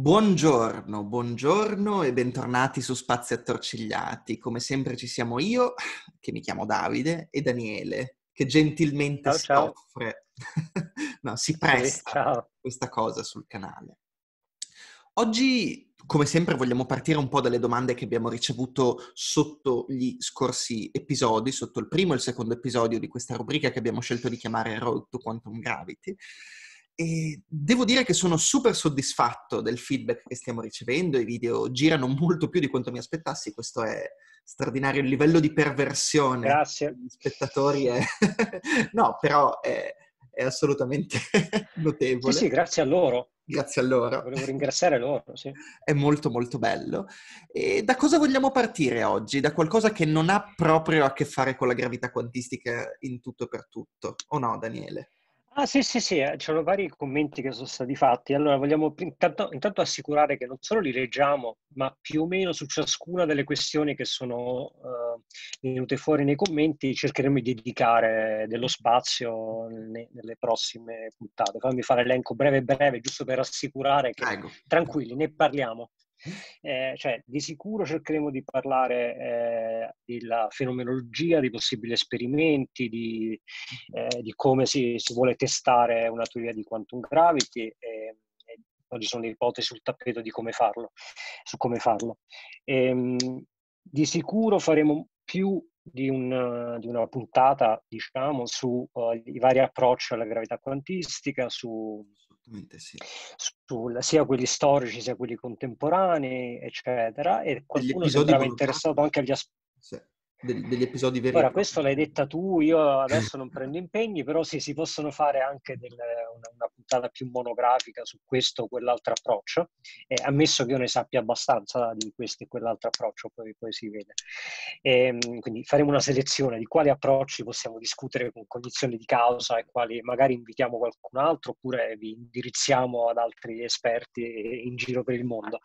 Buongiorno e bentornati su Spazi Attorcigliati. Come sempre ci siamo io, che mi chiamo Davide, e Daniele, che gentilmente Ciao, si ciao. offre, no, si Sì, presta a ciao. questa cosa sul canale. Oggi, come sempre, vogliamo partire un po' dalle domande che abbiamo ricevuto sotto gli scorsi episodi, sotto il primo e il secondo episodio di questa rubrica che abbiamo scelto di chiamare Road to Quantum Gravity. E devo dire che sono super soddisfatto del feedback che stiamo ricevendo, i video girano molto più di quanto mi aspettassi, questo è straordinario, il livello di perversione Grazie. degli spettatori è... no, però è assolutamente Sì, notevole, sì, grazie a loro. grazie a loro. Volevo ringraziare loro, sì. È molto molto bello. E da cosa vogliamo partire oggi? Da qualcosa che non ha proprio a che fare con la gravità quantistica in tutto e per tutto, o no, Daniele? Ah, sì, sì, sì, c'erano vari commenti che sono stati fatti. Allora, vogliamo intanto assicurare che non solo li leggiamo, ma più o meno su ciascuna delle questioni che sono venute fuori nei commenti cercheremo di dedicare dello spazio nelle prossime puntate. Fammi fare l'elenco breve breve, giusto per assicurare che Prego. tranquilli, ne parliamo. Cioè, di sicuro cercheremo di parlare della fenomenologia, di possibili esperimenti, di come si vuole testare una teoria di quantum gravity e oggi sono ipotesi sul tappeto di come farlo, su come farlo. Di sicuro faremo più di una puntata, diciamo, su i vari approcci alla gravità quantistica, Assolutamente sì. sia quelli storici sia quelli contemporanei, eccetera, e Degli qualcuno episodi sembrava volontari? interessato anche agli aspetti. Sì. Degli episodi veri e Ora, propri. questo l'hai detta tu, io adesso non prendo impegni, però sì, si possono fare anche una puntata più monografica su questo o quell'altro approccio, ammesso che io ne sappia abbastanza di questo e quell'altro approccio, poi si vede. Quindi faremo una selezione di quali approcci possiamo discutere con cognizione di causa e quali magari invitiamo qualcun altro oppure vi indirizziamo ad altri esperti in giro per il mondo.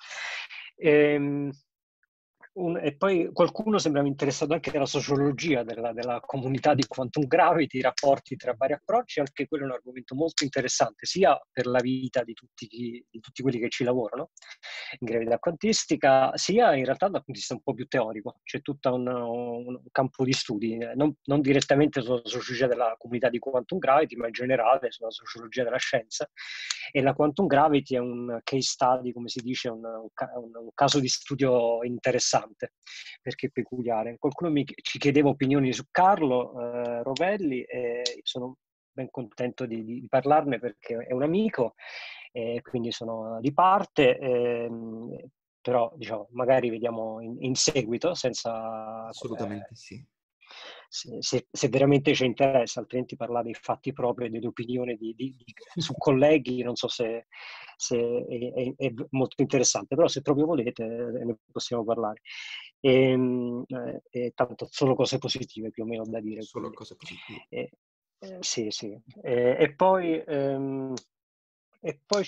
E poi qualcuno sembrava interessato anche alla sociologia della comunità di quantum gravity, i rapporti tra vari approcci, anche quello è un argomento molto interessante, sia per la vita di tutti quelli che ci lavorano in gravità quantistica, sia in realtà dal punto di vista un po' più teorico. C'è tutto un campo di studi, non direttamente sulla sociologia della comunità di quantum gravity, ma in generale sulla sociologia della scienza. E la quantum gravity è un case study, come si dice, un caso di studio interessante, perché è peculiare. Qualcuno ci chiedeva opinioni su Carlo Rovelli e sono ben contento di parlarne perché è un amico, quindi sono di parte, però diciamo, magari vediamo in seguito, senza Assolutamente sì. se veramente ci interessa, altrimenti parlare dei fatti propri e delle opinioni su colleghi, non so se è molto interessante, però se proprio volete ne possiamo parlare. Tanto solo cose positive più o meno da dire. Solo Quindi. cose positive. Sì, sì. E poi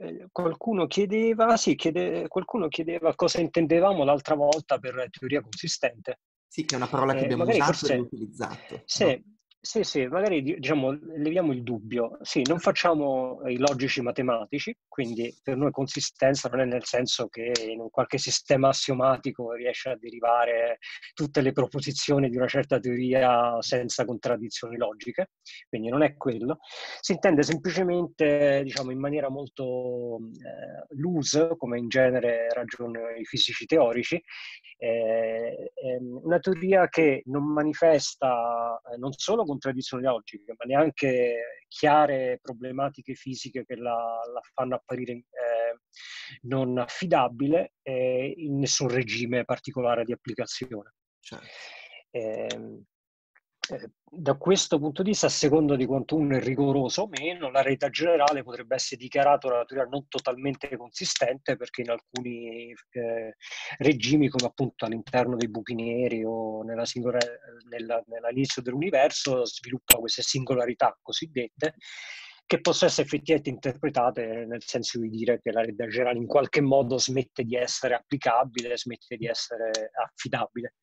qualcuno chiedeva cosa intendevamo l'altra volta per teoria consistente. Sì, che è una parola che abbiamo Magari usato e forse, riutilizzato, no? sì, sì, sì, magari diciamo, leviamo il dubbio. Sì, non facciamo i logici matematici, quindi per noi consistenza non è nel senso che in un qualche sistema assiomatico riesce a derivare tutte le proposizioni di una certa teoria senza contraddizioni logiche, quindi non è quello. Si intende semplicemente, diciamo, in maniera molto loose, come in genere ragionano i fisici teorici, una teoria che non manifesta non solo contraddizioni logiche, ma neanche chiare problematiche fisiche che la fanno apparire non affidabile in nessun regime particolare di applicazione. Certo. Da questo punto di vista, a seconda di quanto uno è rigoroso o meno, la realtà generale potrebbe essere dichiarata una teoria non totalmente consistente, perché in alcuni regimi, come appunto all'interno dei buchi neri o nell'inizio dell'universo, sviluppa queste singolarità cosiddette, che possono essere effettivamente interpretate nel senso di dire che la realtà generale in qualche modo smette di essere applicabile, smette di essere affidabile.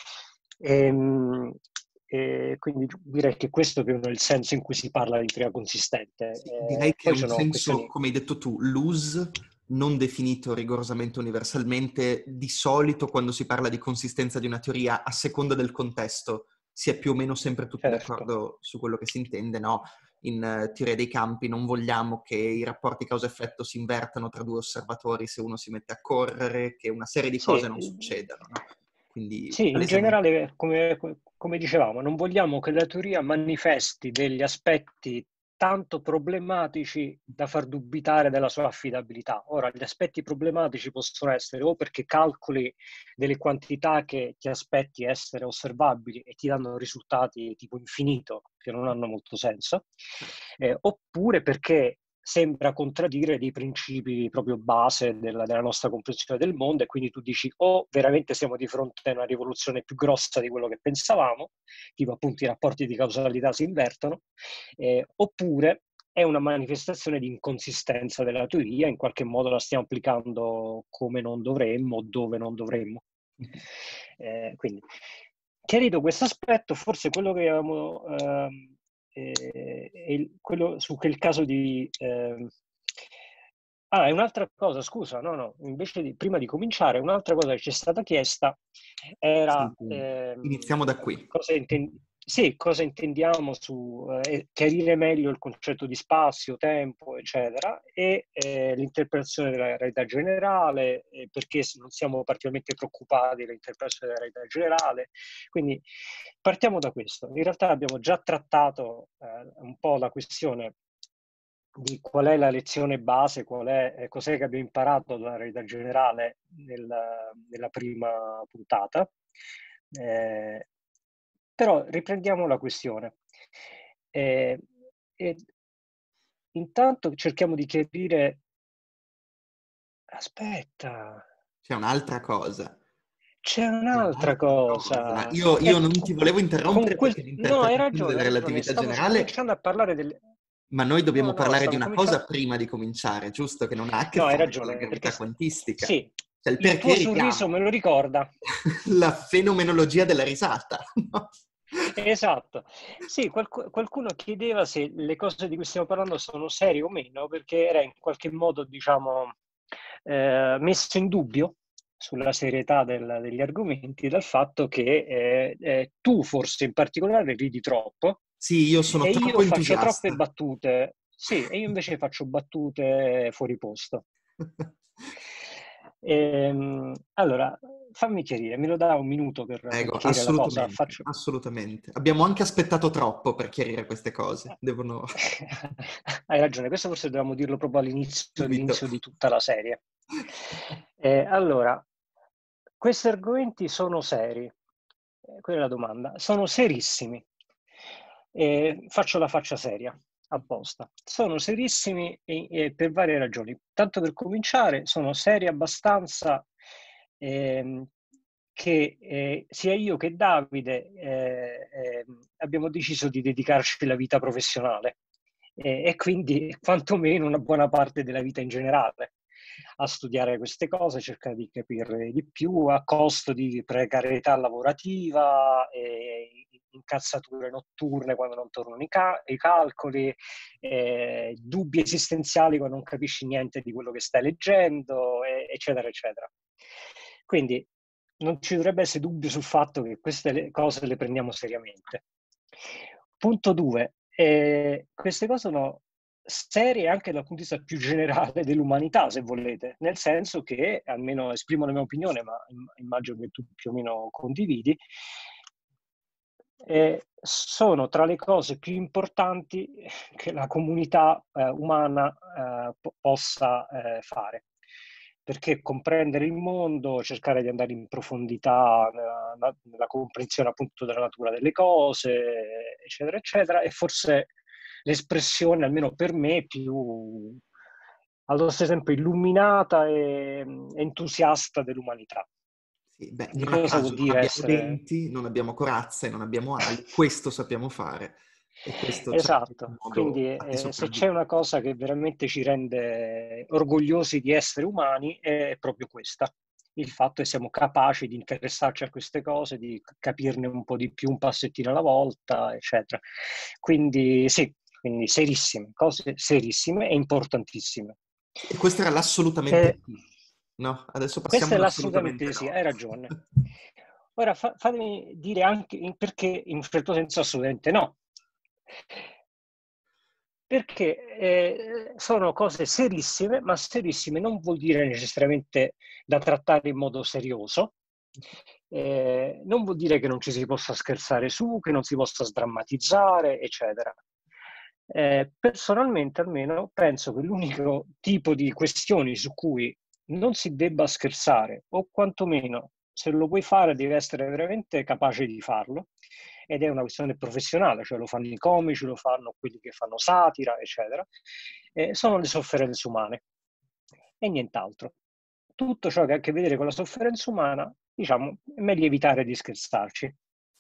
E quindi direi che questo è più o meno il senso in cui si parla di teoria consistente. Sì, direi che è Poi un sono senso, questioni. come hai detto tu, loose, non definito rigorosamente universalmente. Di solito quando si parla di consistenza di una teoria, a seconda del contesto, si è più o meno sempre tutti Certo. d'accordo su quello che si intende, no? In teoria dei campi non vogliamo che i rapporti causa-effetto si invertano tra due osservatori se uno si mette a correre, che una serie di cose Sì, non succedano, no? Quindi sì, in palesemente... generale, come dicevamo, non vogliamo che la teoria manifesti degli aspetti tanto problematici da far dubitare della sua affidabilità. Ora, gli aspetti problematici possono essere o perché calcoli delle quantità che ti aspetti essere osservabili e ti danno risultati tipo infinito, che non hanno molto senso, oppure perché sembra contraddire dei principi proprio base della nostra comprensione del mondo, e quindi tu dici o veramente siamo di fronte a una rivoluzione più grossa di quello che pensavamo, tipo appunto i rapporti di causalità si invertono, oppure è una manifestazione di inconsistenza della teoria, in qualche modo la stiamo applicando come non dovremmo, dove non dovremmo. Quindi, chiarito questo aspetto, forse quello che avevamo... quello su quel caso di... è un'altra cosa, scusa, no, invece prima di cominciare, un'altra cosa che ci è stata chiesta era Senti, iniziamo da qui. cosa intendiamo su chiarire meglio il concetto di spazio, tempo, eccetera, e l'interpretazione della realtà generale, perché non siamo particolarmente preoccupati dell'interpretazione della realtà generale. Quindi partiamo da questo. In realtà abbiamo già trattato un po' la questione di qual è la lezione base, cos'è che abbiamo imparato dalla realtà generale nella prima puntata. Però riprendiamo la questione. Intanto cerchiamo di chiarire... Aspetta, C'è un'altra cosa. c'è C'è un'altra un'altra cosa. cosa. Io non ti volevo interrompere perché No, hai l'interpretazione ragione, della hai ragione. relatività Stavo generale, cominciando a parlare del... ma noi dobbiamo No, parlare di stavo una cominciando... cosa prima di cominciare, giusto? Che non ha a che No, hai fare con la ragione, perché gravità quantistica. sì, Cioè il il perché tuo sorriso richiamo me lo ricorda. la fenomenologia della risata, no? Esatto. Sì, qualcuno chiedeva se le cose di cui stiamo parlando sono serie o meno, perché era in qualche modo, diciamo, messo in dubbio sulla serietà degli argomenti dal fatto che tu forse in particolare ridi troppo Sì, io sono e troppo io faccio troppe entusiasta. battute. Sì, e io invece faccio battute fuori posto. Allora, fammi chiarire, me lo dà un minuto per Prego, chiarire la cosa? assolutamente, assolutamente. Abbiamo anche aspettato troppo per chiarire queste cose. Devono Hai ragione, questo forse dovevamo dirlo proprio subito. all'inizio di tutta la serie. Allora, questi argomenti sono seri, quella è la domanda, sono serissimi. Faccio la faccia seria apposta. Sono serissimi per varie ragioni. Tanto per cominciare, sono seri abbastanza ehm, che sia io che Davide abbiamo deciso di dedicarci la vita professionale e quindi quantomeno una buona parte della vita in generale a studiare queste cose, cercare di capirle di più a costo di precarietà lavorativa, incazzature notturne quando non tornano i calcoli, dubbi esistenziali quando non capisci niente di quello che stai leggendo, eccetera, eccetera. Quindi non ci dovrebbe essere dubbio sul fatto che queste cose le prendiamo seriamente. Punto 2. Queste cose sono serie anche dal punto di vista più generale dell'umanità, se volete, nel senso che, almeno esprimo la mia opinione, ma immagino che tu più o meno condividi, sono tra le cose più importanti che la comunità umana possa fare. Perché comprendere il mondo, cercare di andare in profondità nella comprensione appunto della natura delle cose, eccetera, eccetera, è forse l'espressione, almeno per me, più allo stesso tempo illuminata e entusiasta dell'umanità. Sì, beh, Di non a cosa vuol caso non dire abbiamo essere... denti, non abbiamo corazze, non abbiamo ali, questo sappiamo fare e questo ci ha in qualche Esatto, modo quindi fatti se c'è sopravvivere. una cosa che veramente ci rende orgogliosi di essere umani è proprio questa, il fatto che siamo capaci di interessarci a queste cose, di capirne un po' di più un passettino alla volta, eccetera. Quindi sì, quindi serissime, cose serissime e importantissime. E questo era l'assolutamente sì, no? Adesso passiamo Questo è all'assolutamente l'assolutamente sì, no. hai ragione. Ora fatemi dire anche perché in un certo senso assolutamente no. Perché sono cose serissime, ma serissime non vuol dire necessariamente da trattare in modo serioso, non vuol dire che non ci si possa scherzare su, che non si possa sdrammatizzare, eccetera. Personalmente almeno penso che l'unico tipo di questioni su cui non si debba scherzare, o quantomeno se lo vuoi fare devi essere veramente capace di farlo, ed è una questione professionale, cioè lo fanno i comici, lo fanno quelli che fanno satira, eccetera, sono le sofferenze umane e nient'altro. Tutto ciò che ha a che vedere con la sofferenza umana, diciamo, è meglio evitare di scherzarci.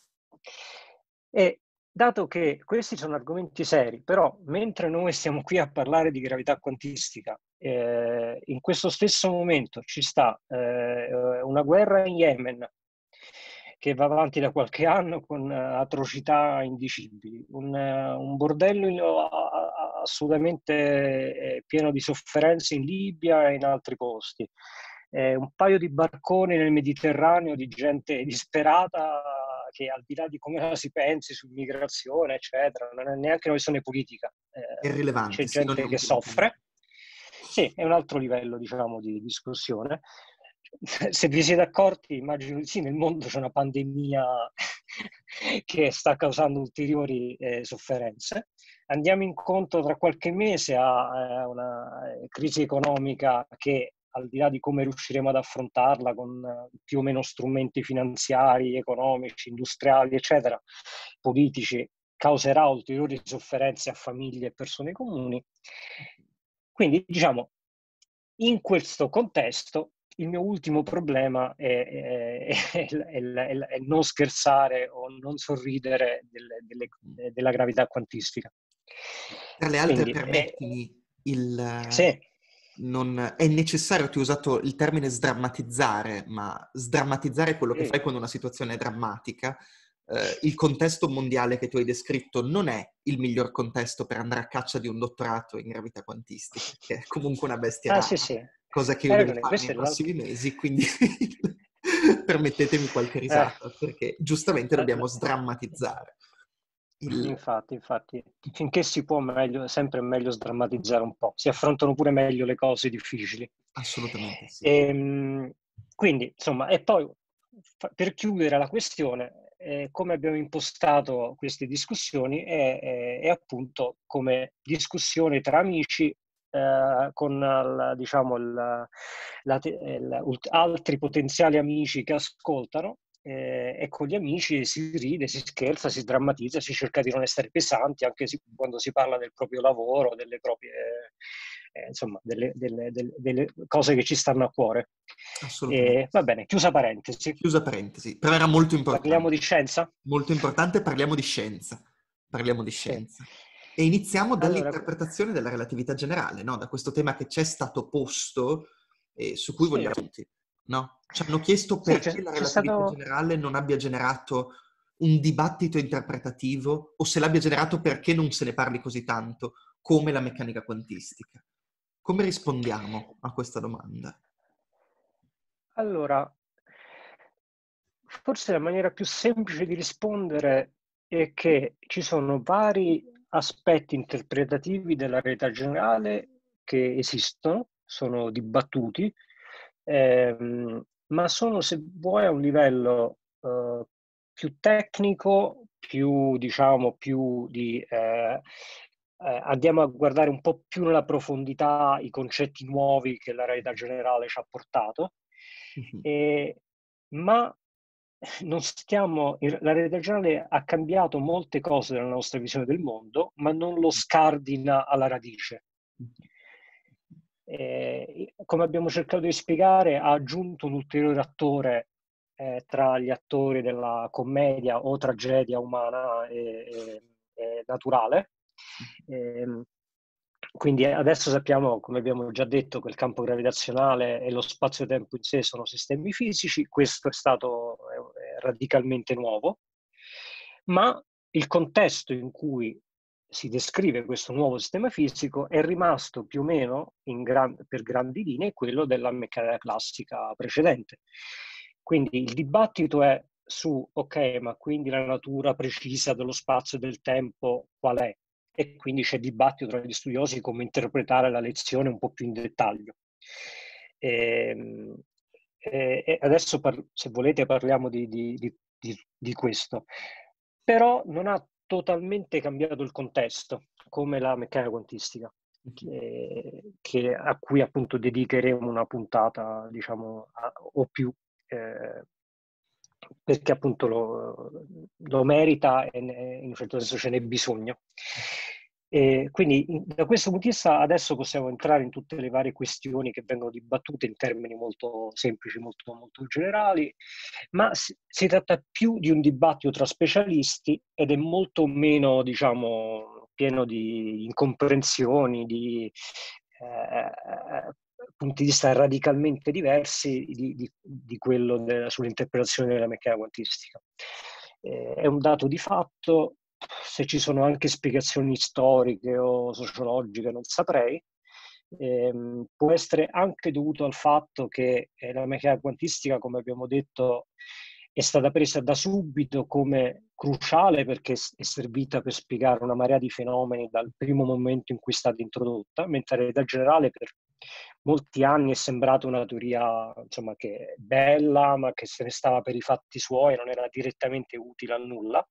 E dato che questi sono argomenti seri, però mentre noi stiamo qui a parlare di gravità quantistica, in questo stesso momento ci sta una guerra in Yemen che va avanti da qualche anno con atrocità indicibili, un bordello assolutamente pieno di sofferenze in Libia e in altri posti, un paio di barconi nel Mediterraneo di gente disperata che al di là di come la si pensi sull'immigrazione, eccetera, non è neanche una questione politica, È irrilevante, c'è sì, non è gente un che punto. soffre. Sì, è un altro livello, diciamo, di discussione. Se vi siete accorti, immagino di sì, nel mondo c'è una pandemia che sta causando ulteriori sofferenze. Andiamo incontro tra qualche mese a una crisi economica che, al di là di come riusciremo ad affrontarla con più o meno strumenti finanziari, economici, industriali, eccetera, politici, causerà ulteriori sofferenze a famiglie e persone comuni. Quindi, diciamo, in questo contesto, il mio ultimo problema è non scherzare o non sorridere della gravità quantistica. Tra le altre, Quindi, permettimi, sì, è necessario, tu hai usato il termine sdrammatizzare, ma sdrammatizzare è quello che fai quando una situazione è drammatica. Il contesto mondiale che tu hai descritto non è il miglior contesto per andare a caccia di un dottorato in gravità quantistica, che è comunque una bestia sì, rara, sì, cosa che io hai devo ragione, fare questo nei è l'altro. prossimi mesi, quindi permettetemi qualche Eh, risata, perché giustamente la- dobbiamo la- sdrammatizzare. Il... infatti, finché si può, meglio, sempre è meglio sdrammatizzare un po', si affrontano pure meglio le cose difficili. Assolutamente sì. Quindi, insomma, e poi per chiudere la questione, come abbiamo impostato queste discussioni è appunto come discussione tra amici con diciamo, altri potenziali amici che ascoltano e con gli amici si ride, si scherza, si drammatizza, si cerca di non essere pesanti anche quando si parla del proprio lavoro, delle proprie, insomma, delle cose che ci stanno a cuore. Assolutamente Va sì. bene, chiusa parentesi. Chiusa parentesi, però era molto Parliamo importante. di scienza? Molto importante, parliamo di scienza. Parliamo di Sì. scienza. E iniziamo Allora, dall'interpretazione della relatività generale, no? Da questo tema che ci è stato posto e su cui sì, vogliamo tutti, no? Ci hanno chiesto sì, perché la c'è relatività stato... generale non abbia generato un dibattito interpretativo o se l'abbia generato perché non se ne parli così tanto come la meccanica quantistica. Come rispondiamo a questa domanda? Allora, forse la maniera più semplice di rispondere è che ci sono vari aspetti interpretativi della realtà generale che esistono, sono dibattuti, ma sono, se vuoi, a un livello più tecnico, più, diciamo, più di... andiamo a guardare un po' più nella profondità i concetti nuovi che la realtà generale ci ha portato, Mhm. ma non stiamo, la realtà generale ha cambiato molte cose della nostra visione del mondo, ma non lo scardina alla radice. Come abbiamo cercato di spiegare, ha aggiunto un ulteriore attore tra gli attori della commedia o tragedia umana e naturale. Ehm, quindi adesso sappiamo, come abbiamo già detto, che il campo gravitazionale e lo spazio-tempo in sé sono sistemi fisici, questo è stato radicalmente nuovo, ma il contesto in cui si descrive questo nuovo sistema fisico, è rimasto più o meno per grandi linee quello della meccanica classica precedente. Quindi il dibattito è su, ok, ma quindi la natura precisa dello spazio e del tempo qual è? E quindi c'è dibattito tra gli studiosi come interpretare la lezione un po' più in dettaglio. E adesso, se volete, parliamo di questo. Però non ha totalmente cambiato il contesto, come la meccanica quantistica, a cui appunto dedicheremo una puntata, diciamo, o più, perché appunto lo merita e in un certo senso ce n'è bisogno. E quindi da questo punto di vista adesso possiamo entrare in tutte le varie questioni che vengono dibattute in termini molto semplici, molto, molto generali, ma si tratta più di un dibattito tra specialisti ed è molto meno, diciamo, pieno di incomprensioni, di punti di vista radicalmente diversi di quello sull'interpretazione della meccanica quantistica. È un dato di fatto, se ci sono anche spiegazioni storiche o sociologiche non saprei, può essere anche dovuto al fatto che la meccanica quantistica, come abbiamo detto, è stata presa da subito come cruciale perché è servita per spiegare una marea di fenomeni dal primo momento in cui è stata introdotta, mentre la realtà generale per molti anni è sembrata una teoria, insomma, che è bella, ma che se ne stava per i fatti suoi, non era direttamente utile a nulla.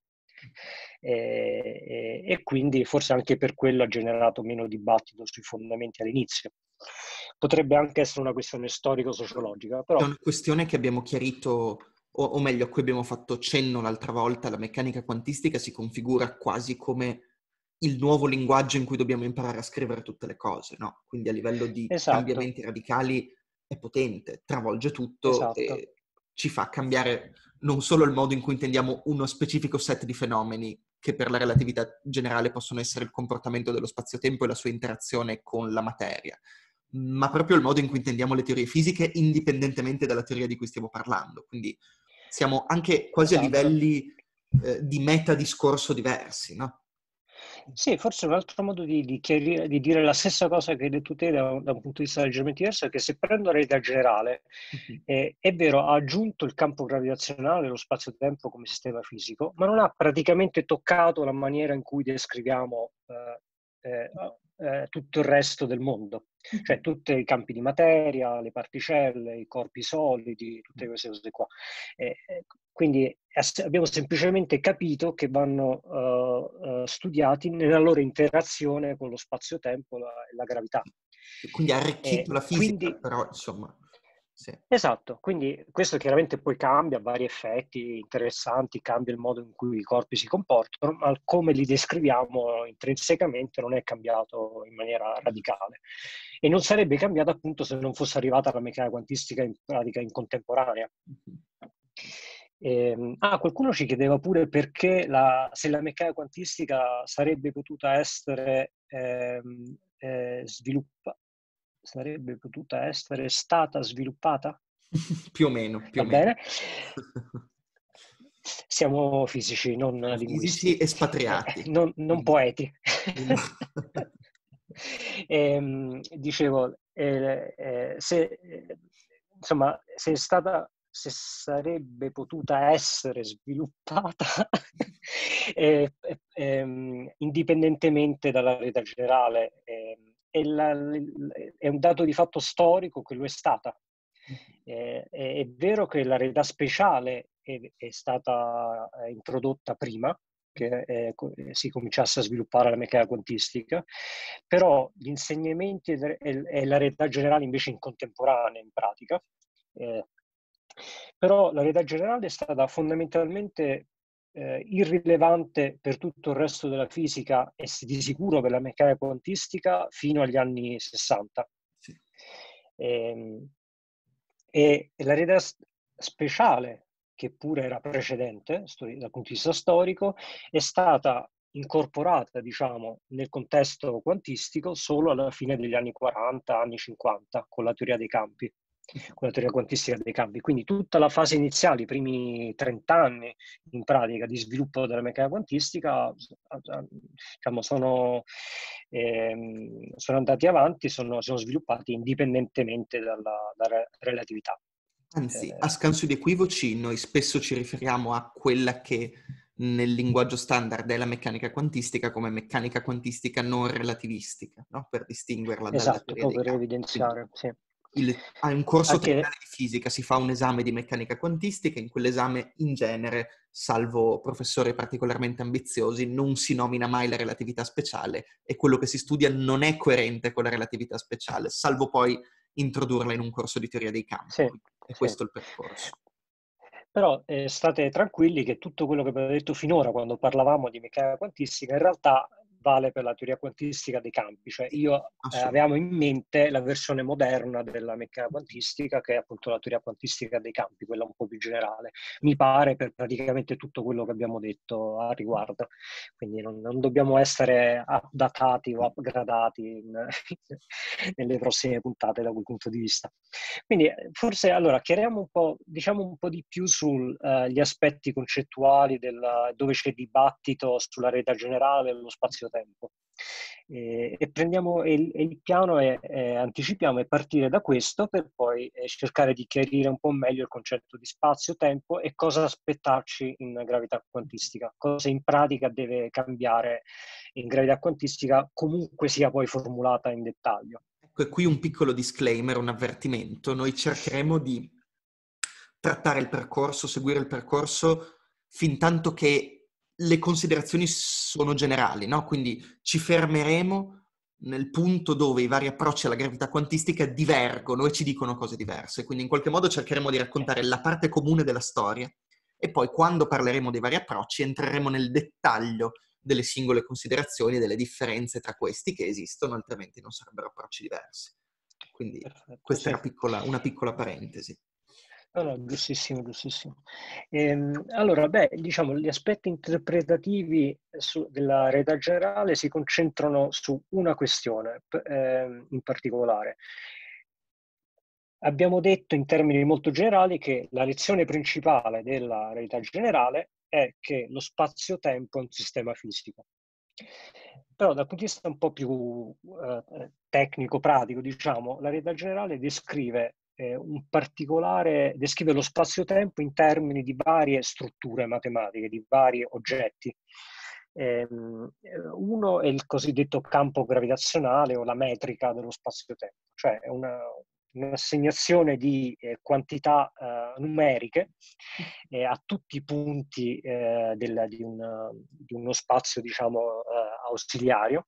E quindi forse anche per quello ha generato meno dibattito sui fondamenti all'inizio. Potrebbe anche essere una questione storico-sociologica, però... È una questione che abbiamo chiarito, o meglio, a cui abbiamo fatto cenno l'altra volta. La meccanica quantistica si configura quasi come il nuovo linguaggio in cui dobbiamo imparare a scrivere tutte le cose, no? Quindi a livello di Esatto, cambiamenti radicali è potente, travolge tutto esatto. e ci fa cambiare non solo il modo in cui intendiamo uno specifico set di fenomeni che per la relatività generale possono essere il comportamento dello spazio-tempo e la sua interazione con la materia, ma proprio il modo in cui intendiamo le teorie fisiche indipendentemente dalla teoria di cui stiamo parlando. Quindi siamo anche quasi a Esatto. livelli di metadiscorso diversi, no? Sì, forse un altro modo di chiarire, di dire la stessa cosa che hai detto te da un punto di vista leggermente diverso è che se prendo la realtà generale, Mhm. è vero, ha aggiunto il campo gravitazionale allo spazio-tempo come sistema fisico, ma non ha praticamente toccato la maniera in cui descriviamo tutto il resto del mondo, cioè tutti i campi di materia, le particelle, i corpi solidi, tutte queste cose qua. Quindi abbiamo semplicemente capito che vanno studiati nella loro interazione con lo spazio-tempo e la gravità. Quindi ha arricchito la fisica, Quindi, però insomma, sì. esatto, quindi questo chiaramente poi cambia vari effetti interessanti, cambia il modo in cui i corpi si comportano, ma come li descriviamo intrinsecamente non è cambiato in maniera radicale. E non sarebbe cambiato appunto se non fosse arrivata la meccanica quantistica in pratica in contemporanea. Qualcuno ci chiedeva pure perché se la meccanica quantistica sarebbe potuta essere sarebbe potuta essere stata sviluppata? Più o meno, più Va o meno. bene? Siamo fisici, non Siamo linguisti, fisici espatriati. non Quindi... poeti. Dicevo, insomma, se sarebbe potuta essere sviluppata indipendentemente dalla realtà generale, è un dato di fatto storico che lo è stata. È vero che la realtà speciale è stata introdotta prima che si cominciasse a sviluppare la meccanica quantistica, però gli insegnamenti e la realtà generale invece in contemporanea in pratica. Però la realtà generale è stata fondamentalmente irrilevante per tutto il resto della fisica e di sicuro per la meccanica quantistica fino agli anni 60. Sì. E la realtà speciale, che pure era precedente dal punto di vista storico, è stata incorporata, diciamo, nel contesto quantistico solo alla fine degli anni 40, anni 50, con la teoria dei campi. con la teoria quantistica dei campi. Quindi tutta la fase iniziale, i primi 30 anni in pratica di sviluppo della meccanica quantistica, diciamo, sono andati avanti, sono sviluppati indipendentemente dalla relatività. Anzi, a scanso di equivoci, noi spesso ci riferiamo a quella che nel linguaggio standard è la meccanica quantistica come meccanica quantistica non relativistica, no? Per distinguerla dalla Esatto, teoria dei proprio per campi. Quindi evidenziare, sì. a un corso Anche triennale di fisica si fa un esame di meccanica quantistica, in quell'esame in genere, salvo professori particolarmente ambiziosi, non si nomina mai la relatività speciale e quello che si studia non è coerente con la relatività speciale, salvo poi introdurla in un corso di teoria dei campi. sì, E sì. questo è il percorso. Però state tranquilli che tutto quello che abbiamo detto finora quando parlavamo di meccanica quantistica in realtà vale per la teoria quantistica dei campi, cioè Sì, avevamo assolutamente. in mente la versione moderna della meccanica quantistica che è appunto la teoria quantistica dei campi, quella un po' più generale, mi pare per praticamente tutto quello che abbiamo detto a riguardo, quindi non dobbiamo essere updatati o upgradati nelle prossime puntate da quel punto di vista. Quindi forse allora chiariamo un po', diciamo un po' di più sugli aspetti concettuali dove c'è dibattito sulla realtà generale e lo spazio-tempo. E prendiamo il piano e anticipiamo e partire da questo per poi cercare di chiarire un po' meglio il concetto di spazio-tempo e cosa aspettarci in gravità quantistica, cosa in pratica deve cambiare in gravità quantistica, comunque sia poi formulata in dettaglio. Ecco, e qui un piccolo disclaimer, un avvertimento. Noi cercheremo di trattare il percorso, seguire il percorso fin tanto che le considerazioni sono generali, no? Quindi ci fermeremo nel punto dove i vari approcci alla gravità quantistica divergono e ci dicono cose diverse. Quindi in qualche modo cercheremo di raccontare la parte comune della storia e poi quando parleremo dei vari approcci entreremo nel dettaglio delle singole considerazioni e delle differenze tra questi che esistono, altrimenti non sarebbero approcci diversi. Quindi Perfetto, questa sì. era una piccola parentesi. No, no, giustissimo, giustissimo. Allora, diciamo, gli aspetti interpretativi della realtà generale si concentrano su una questione in particolare. Abbiamo detto in termini molto generali che la lezione principale della realtà generale è che lo spazio-tempo è un sistema fisico. Però dal punto di vista un po' più tecnico, pratico, diciamo, la realtà generale descrive descrive lo spazio-tempo in termini di varie strutture matematiche, di vari oggetti. Uno è il cosiddetto campo gravitazionale o la metrica dello spazio-tempo, cioè è un'assegnazione di quantità numeriche a tutti i punti di uno spazio, diciamo, ausiliario,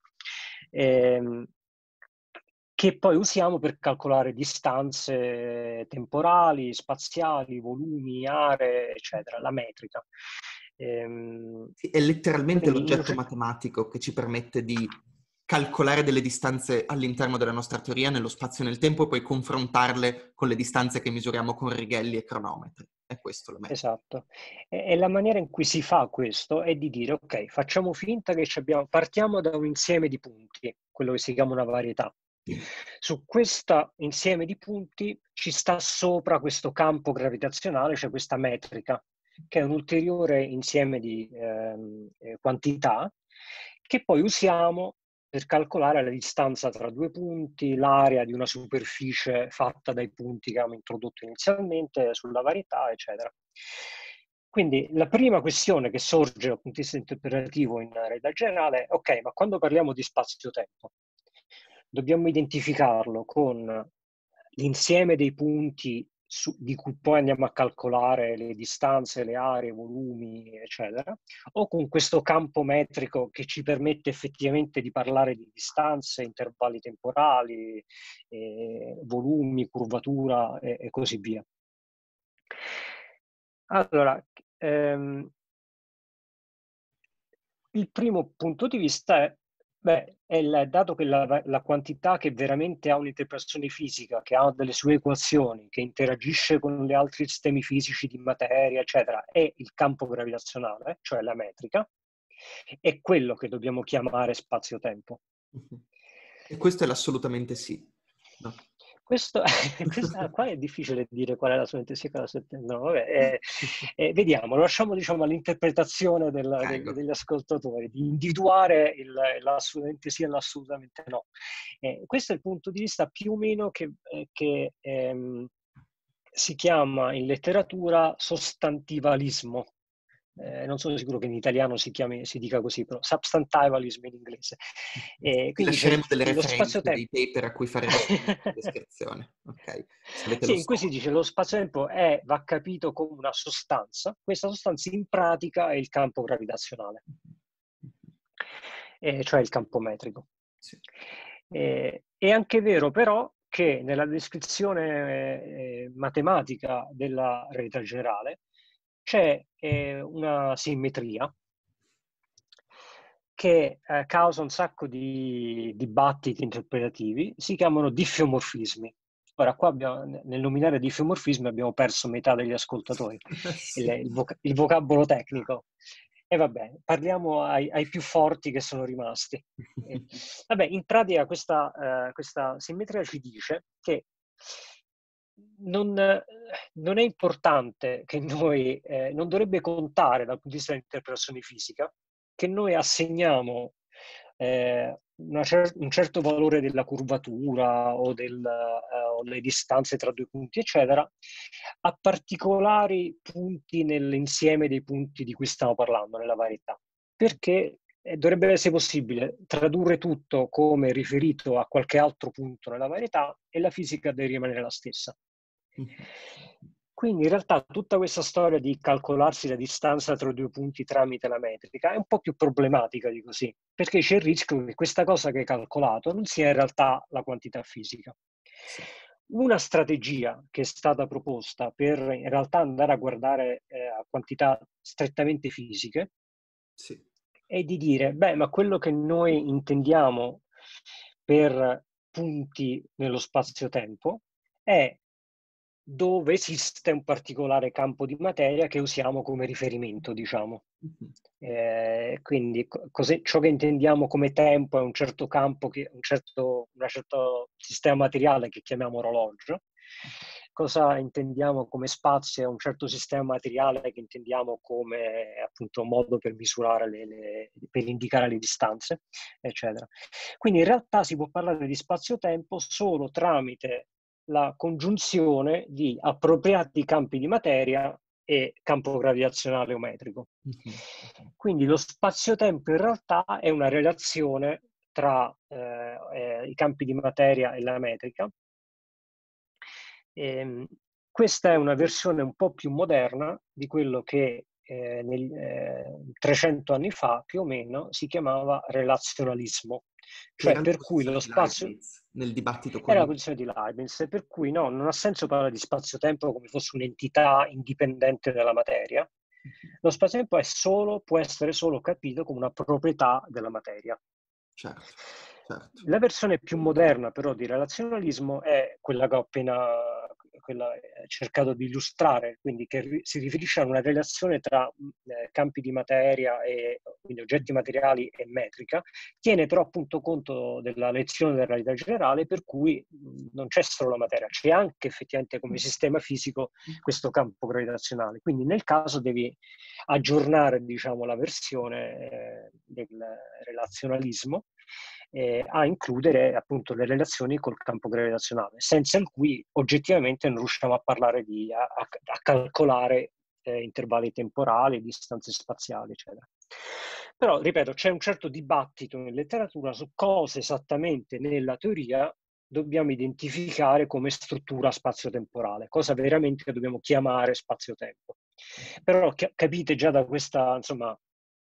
che poi usiamo per calcolare distanze temporali, spaziali, volumi, aree, eccetera, la metrica. Sì, è letteralmente Quindi l'oggetto matematico che ci permette di calcolare delle distanze all'interno della nostra teoria nello spazio e nel tempo e poi confrontarle con le distanze che misuriamo con righelli e cronometri. È questo lo metro. Esatto. E la maniera in cui si fa questo è di dire, ok, facciamo finta che partiamo da un insieme di punti, quello che si chiama una varietà. Su questo insieme di punti ci sta sopra questo campo gravitazionale, cioè questa metrica, che è un ulteriore insieme di quantità che poi usiamo per calcolare la distanza tra due punti, l'area di una superficie fatta dai punti che abbiamo introdotto inizialmente sulla varietà, eccetera. Quindi la prima questione che sorge dal punto di vista interpretativo in realtà generale è, ok, ma quando parliamo di spazio-tempo, dobbiamo identificarlo con l'insieme dei punti di cui poi andiamo a calcolare le distanze, le aree, i volumi, eccetera, o con questo campo metrico che ci permette effettivamente di parlare di distanze, intervalli temporali, volumi, curvatura e così via. Allora, il primo punto di vista è dato che la quantità che veramente ha un'interpretazione fisica, che ha delle sue equazioni, che interagisce con gli altri sistemi fisici di materia, eccetera, è il campo gravitazionale, cioè la metrica, è quello che dobbiamo chiamare spazio-tempo. E questo è l'assolutamente sì. No? Questa qua è difficile dire qual è la studentessa sia e qual è la studentessa no, vabbè, vediamo, lo lasciamo diciamo all'interpretazione Prego. degli ascoltatori, di individuare l'assolutamente sì e l'assolutamente no. Questo è il punto di vista più o meno che si chiama in letteratura sostantivalismo. Non sono sicuro che in italiano si dica così, però substantivalism in inglese. Vi Quindi lasceremo delle lo referenze, dei spazio-tempo. paper a cui fare riferimento in descrizione. Ok, se avete lo Sì, in cui si stomaco. dice lo spazio-tempo va capito come una sostanza. Questa sostanza in pratica è il campo gravitazionale, cioè il campo metrico. Sì. È anche vero però che nella descrizione matematica della realtà generale c'è una simmetria che causa un sacco di dibattiti interpretativi, si chiamano diffeomorfismi. Ora, qua nel nominare diffeomorfismi abbiamo perso metà degli ascoltatori, Sì. il vocabolo tecnico. E vabbè, parliamo ai più forti che sono rimasti. Vabbè, in pratica questa simmetria ci dice che non è importante che noi, non dovrebbe contare dal punto di vista dell'interpretazione fisica, che noi assegniamo un certo valore della curvatura o le distanze tra due punti, eccetera, a particolari punti nell'insieme dei punti di cui stiamo parlando, nella varietà. Perché dovrebbe essere possibile tradurre tutto come riferito a qualche altro punto nella varietà e la fisica deve rimanere la stessa. Quindi in realtà tutta questa storia di calcolarsi la distanza tra i due punti tramite la metrica è un po' più problematica di così, perché c'è il rischio che questa cosa che hai calcolato non sia in realtà la quantità fisica. Sì. Una strategia che è stata proposta per in realtà andare a guardare a quantità strettamente fisiche Sì. è di dire, beh, ma quello che noi intendiamo per punti nello spazio-tempo è dove esiste un particolare campo di materia che usiamo come riferimento, diciamo. Quindi ciò che intendiamo come tempo è un certo campo, un certo sistema materiale che chiamiamo orologio. Cosa intendiamo come spazio è un certo sistema materiale che intendiamo come appunto modo per misurare per indicare le distanze, eccetera. Quindi in realtà si può parlare di spazio-tempo solo tramite la congiunzione di appropriati campi di materia e campo gravitazionale o metrico. Quindi lo spazio-tempo in realtà è una relazione tra i campi di materia e la metrica. Questa è una versione un po' più moderna di quello che 300 anni fa più o meno si chiamava relazionalismo, Che cioè era la per cui posizione lo di spazio Leibniz nel dibattito era con la i... posizione di Leibniz, per cui no, non ha senso parlare di spazio-tempo come fosse un'entità indipendente dalla materia. Lo spazio-tempo può essere solo capito come una proprietà della materia. Certo, certo. La versione più moderna però di relazionalismo è quella che ho appena cercato di illustrare, quindi che si riferisce a una relazione tra campi di materia e quindi oggetti materiali e metrica, tiene però appunto conto della lezione della realtà generale, per cui non c'è solo la materia, c'è anche effettivamente come sistema fisico questo campo gravitazionale. Quindi nel caso devi aggiornare, diciamo, la versione del relazionalismo a includere appunto le relazioni col campo gravitazionale, senza il cui oggettivamente non riusciamo a parlare a calcolare intervalli temporali, distanze spaziali, eccetera. Però, ripeto, c'è un certo dibattito in letteratura su cosa esattamente nella teoria dobbiamo identificare come struttura spazio-temporale, cosa veramente dobbiamo chiamare spazio-tempo. Però capite già da questa, insomma,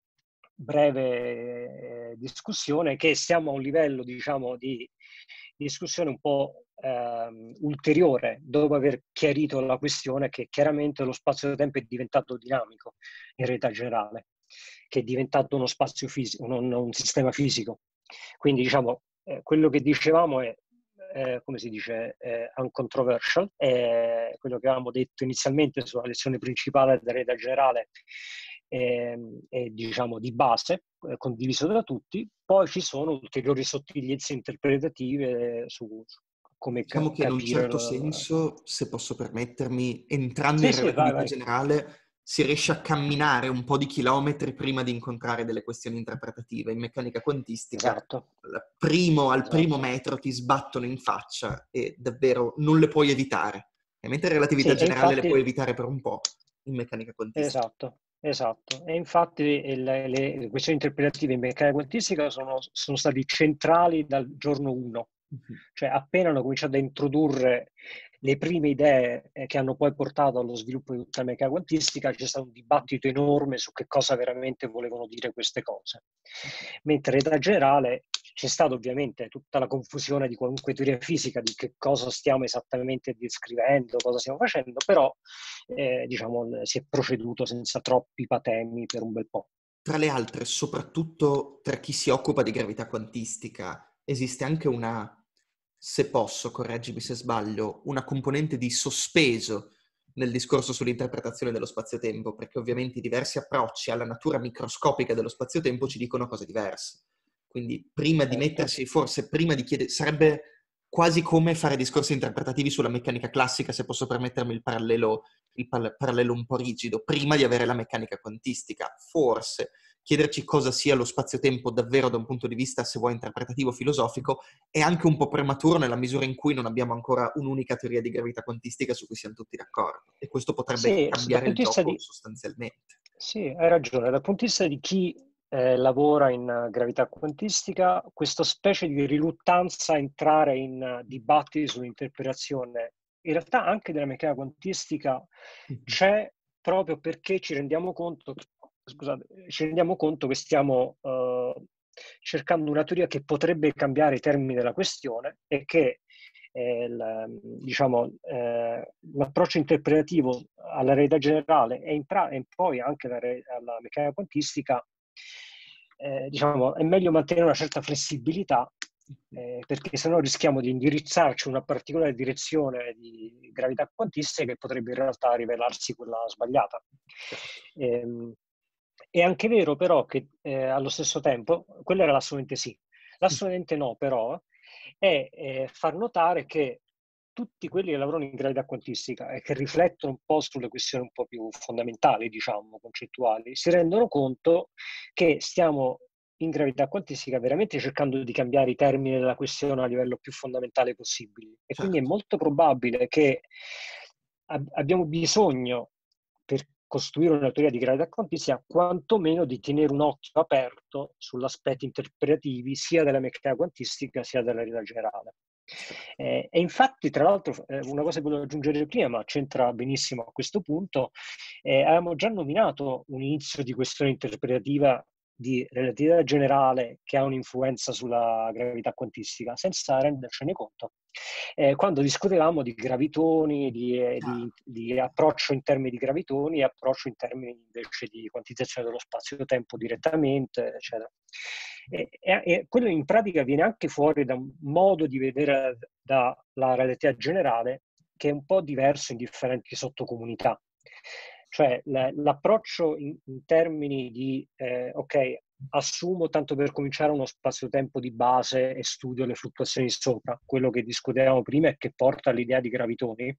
breve discussione che siamo a un livello, diciamo, di discussione un po' ulteriore, dopo aver chiarito la questione che chiaramente lo spazio-tempo è diventato dinamico in realtà generale, che è diventato uno spazio fisico, non un sistema fisico. Quindi, diciamo, quello che dicevamo è come si dice, uncontroversial, quello che avevamo detto inizialmente sulla lezione principale della realtà generale è diciamo di base, condiviso da tutti. Poi ci sono ulteriori sottigliezze interpretative come Diciamo che in un capire... certo senso, se posso permettermi, entrando Sì, in sì, vai, relatività vai. generale, si riesce a camminare un po' di chilometri prima di incontrare delle questioni interpretative. In meccanica quantistica, Esatto, al primo esatto. metro ti sbattono in faccia e davvero non le puoi evitare. E mentre in relatività Sì, e generale le infatti... puoi evitare per un po', in meccanica quantistica. Esatto, esatto. E infatti le questioni interpretative in meccanica quantistica sono stati centrali dal giorno 1. Mhm. Cioè, appena hanno cominciato a introdurre le prime idee che hanno poi portato allo sviluppo di tutta la meccanica quantistica, c'è stato un dibattito enorme su che cosa veramente volevano dire queste cose. Mentre in età generale c'è stata ovviamente tutta la confusione di qualunque teoria fisica, di che cosa stiamo esattamente descrivendo, cosa stiamo facendo, però diciamo, si è proceduto senza troppi patemi per un bel po'. Tra le altre, soprattutto tra chi si occupa di gravità quantistica, esiste anche una, se posso, correggimi se sbaglio, una componente di sospeso nel discorso sull'interpretazione dello spazio-tempo, perché ovviamente i diversi approcci alla natura microscopica dello spazio-tempo ci dicono cose diverse. Quindi prima di Certo. mettersi, forse prima di chiedere, sarebbe quasi come fare discorsi interpretativi sulla meccanica classica, se posso permettermi il parallelo un po' rigido, prima di avere la meccanica quantistica. Forse chiederci cosa sia lo spazio-tempo davvero da un punto di vista, se vuoi, interpretativo, filosofico, è anche un po' prematuro nella misura in cui non abbiamo ancora un'unica teoria di gravità quantistica su cui siamo tutti d'accordo. E questo potrebbe Sì, dal cambiare il punto di vista gioco di... sostanzialmente. Sì, hai ragione. Dal punto di vista di chi lavora in gravità quantistica, questa specie di riluttanza a entrare in dibattiti sull'interpretazione, in realtà anche della meccanica quantistica, Mhm. c'è proprio perché ci rendiamo conto, scusate, ci rendiamo conto che stiamo cercando una teoria che potrebbe cambiare i termini della questione e che diciamo, l'approccio interpretativo alla realtà generale e poi anche alla meccanica quantistica, diciamo, è meglio mantenere una certa flessibilità, perché sennò rischiamo di indirizzarci in una particolare direzione di gravità quantistica che potrebbe in realtà rivelarsi quella sbagliata. Certo. Ehm, è anche vero però che allo stesso tempo, quella era l'assolutamente sì, l'assolutamente no però è far notare che tutti quelli che lavorano in gravità quantistica e che riflettono un po' sulle questioni un po' più fondamentali, diciamo, concettuali, si rendono conto che stiamo in gravità quantistica veramente cercando di cambiare i termini della questione a livello più fondamentale possibile. E quindi è Certo. molto probabile che abbiamo bisogno, per costruire una teoria di gravità quantistica, quantomeno di tenere un occhio aperto sugli aspetti interpretativi sia della meccanica quantistica sia della realtà generale. Certo. E infatti, tra l'altro, una cosa che volevo aggiungere prima, ma c'entra benissimo a questo punto, avevamo già nominato un inizio di questione interpretativa di relatività generale che ha un'influenza sulla gravità quantistica, senza rendercene conto. Quando discutevamo di gravitoni, Chiaro. di approccio in termini di gravitoni e approccio in termini invece di quantizzazione dello spazio-tempo direttamente, eccetera. E quello in pratica viene anche fuori da un modo di vedere dalla relatività generale che è un po' diverso in differenti sottocomunità. Cioè l'approccio in termini di, ok, assumo tanto per cominciare uno spazio-tempo di base e studio le fluttuazioni sopra, quello che discutevamo prima e che porta all'idea di gravitoni,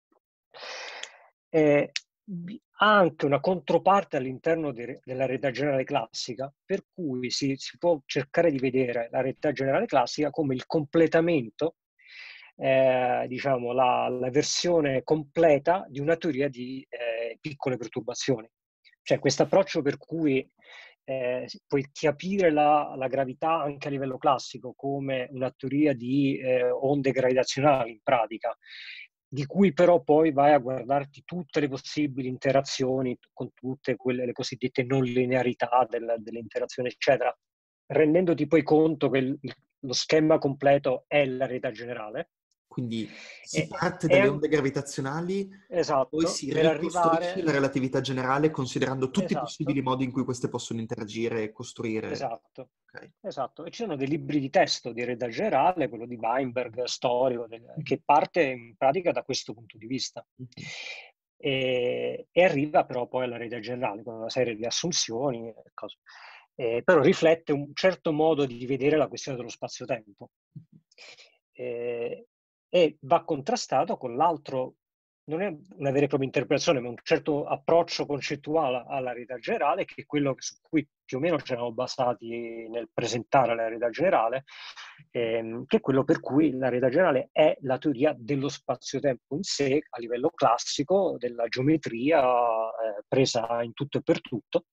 eh, ha anche una controparte all'interno della realtà generale classica, per cui si può cercare di vedere la realtà generale classica come il completamento, diciamo, la versione completa di una teoria di piccole perturbazioni. Cioè questo approccio per cui puoi capire la gravità anche a livello classico come una teoria di onde gravitazionali in pratica, di cui però poi vai a guardarti tutte le possibili interazioni con tutte quelle, le cosiddette non linearità delle interazioni, eccetera, rendendoti poi conto che lo schema completo è la realtà generale. Quindi si E, parte e dalle onde gravitazionali, poi esatto, si per ricostruisce la arrivare, relatività generale considerando tutti i possibili esatto, modi in cui queste possono interagire e costruire. esatto, Ok. esatto. E ci sono dei libri di testo di eredità generale, quello di Weinberg, storico, che parte in pratica da questo punto di vista. Mhm. E arriva però poi all'eredità generale con una serie di assunzioni e cose. Però riflette un certo modo di vedere la questione dello spazio-tempo. Eh, e va contrastato con l'altro, non è una vera e propria interpretazione, ma un certo approccio concettuale alla realtà generale, che è quello su cui più o meno ci eravamo basati nel presentare la realtà generale, che è quello per cui la realtà generale è la teoria dello spazio-tempo in sé, a livello classico, della geometria presa in tutto e per tutto,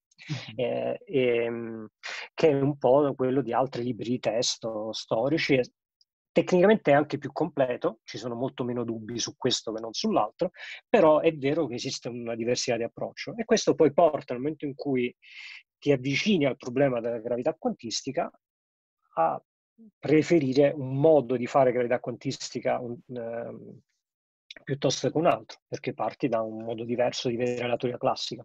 che è un po' quello di altri libri di testo storici. Tecnicamente è anche più completo, ci sono molto meno dubbi su questo che non sull'altro, però è vero che esiste una diversità di approccio, e questo poi porta, nel momento in cui ti avvicini al problema della gravità quantistica, a preferire un modo di fare gravità quantistica piuttosto che un altro, perché parti da un modo diverso di vedere la teoria classica.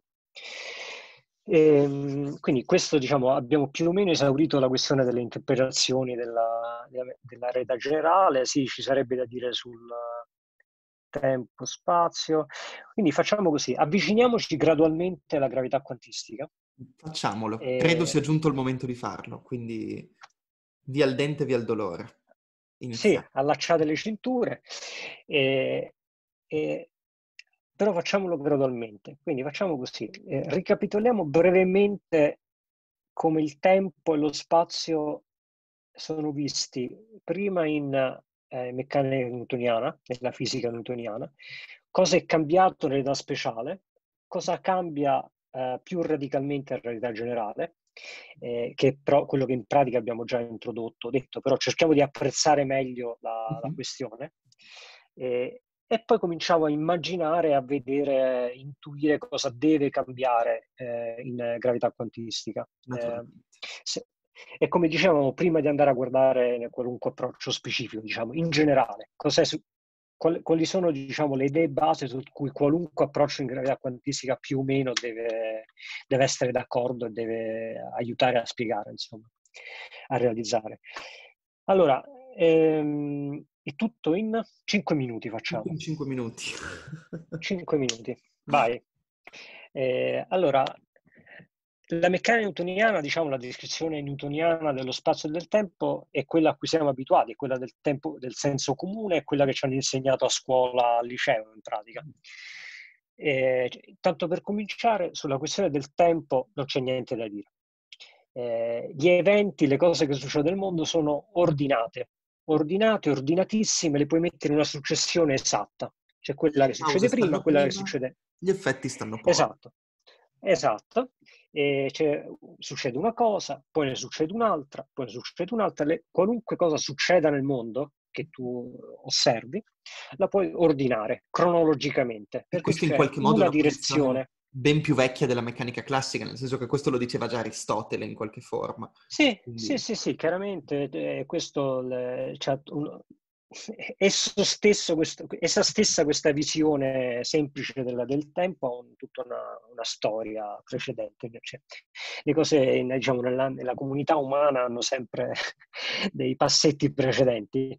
Quindi questo, diciamo, abbiamo più o meno esaurito la questione delle interpretazioni della realtà generale. Sì, ci sarebbe da dire sul tempo, spazio. Quindi facciamo così, avviciniamoci gradualmente alla gravità quantistica. Facciamolo. Credo sia giunto il momento di farlo, quindi via il dente, via il dolore. Sì, Iniziamo. allacciate le cinture, e, però facciamolo gradualmente. Quindi facciamo così, ricapitoliamo brevemente come il tempo e lo spazio sono visti prima in meccanica newtoniana, nella fisica newtoniana, cosa è cambiato nell'età speciale, cosa cambia più radicalmente in realtà generale, che è però quello che in pratica abbiamo già introdotto, detto, però cerchiamo di apprezzare meglio la questione. E poi cominciamo a immaginare, a vedere, intuire cosa deve cambiare in gravità quantistica. Naturalmente. E come dicevamo, prima di andare a guardare qualunque approccio specifico, diciamo, in generale, quali sono, diciamo, le idee base su cui qualunque approccio in gravità quantistica più o meno deve essere d'accordo e deve aiutare a spiegare, insomma, a realizzare. Allora, è tutto in 5 minuti, Tutto facciamo. in 5 minuti. 5 minuti, vai. Allora, la meccanica newtoniana, diciamo, la descrizione newtoniana dello spazio e del tempo è quella a cui siamo abituati, è quella del tempo, del senso comune, è quella che ci hanno insegnato a scuola, al liceo, in pratica. Tanto per cominciare, sulla questione del tempo non c'è niente da dire. Gli eventi, le cose che succedono nel mondo sono ordinate, ordinatissime, le puoi mettere in una successione esatta. C'è quella Le che succede cause prima, stanno quella che prima, succede... gli effetti stanno poi. Esatto, esatto. Succede una cosa, poi ne succede un'altra, poi ne succede un'altra. Qualunque cosa succeda nel mondo che tu osservi, la puoi ordinare cronologicamente, E perché questo in c'è qualche modo è una una posizione direzione. ben più vecchia della meccanica classica, nel senso che questo lo diceva già Aristotele in qualche forma. Sì, sì, Quindi, sì, sì, chiaramente questo essa stessa questa visione semplice del tempo ha tutta una storia precedente. Cioè, le cose, diciamo, nella comunità umana hanno sempre dei passetti precedenti.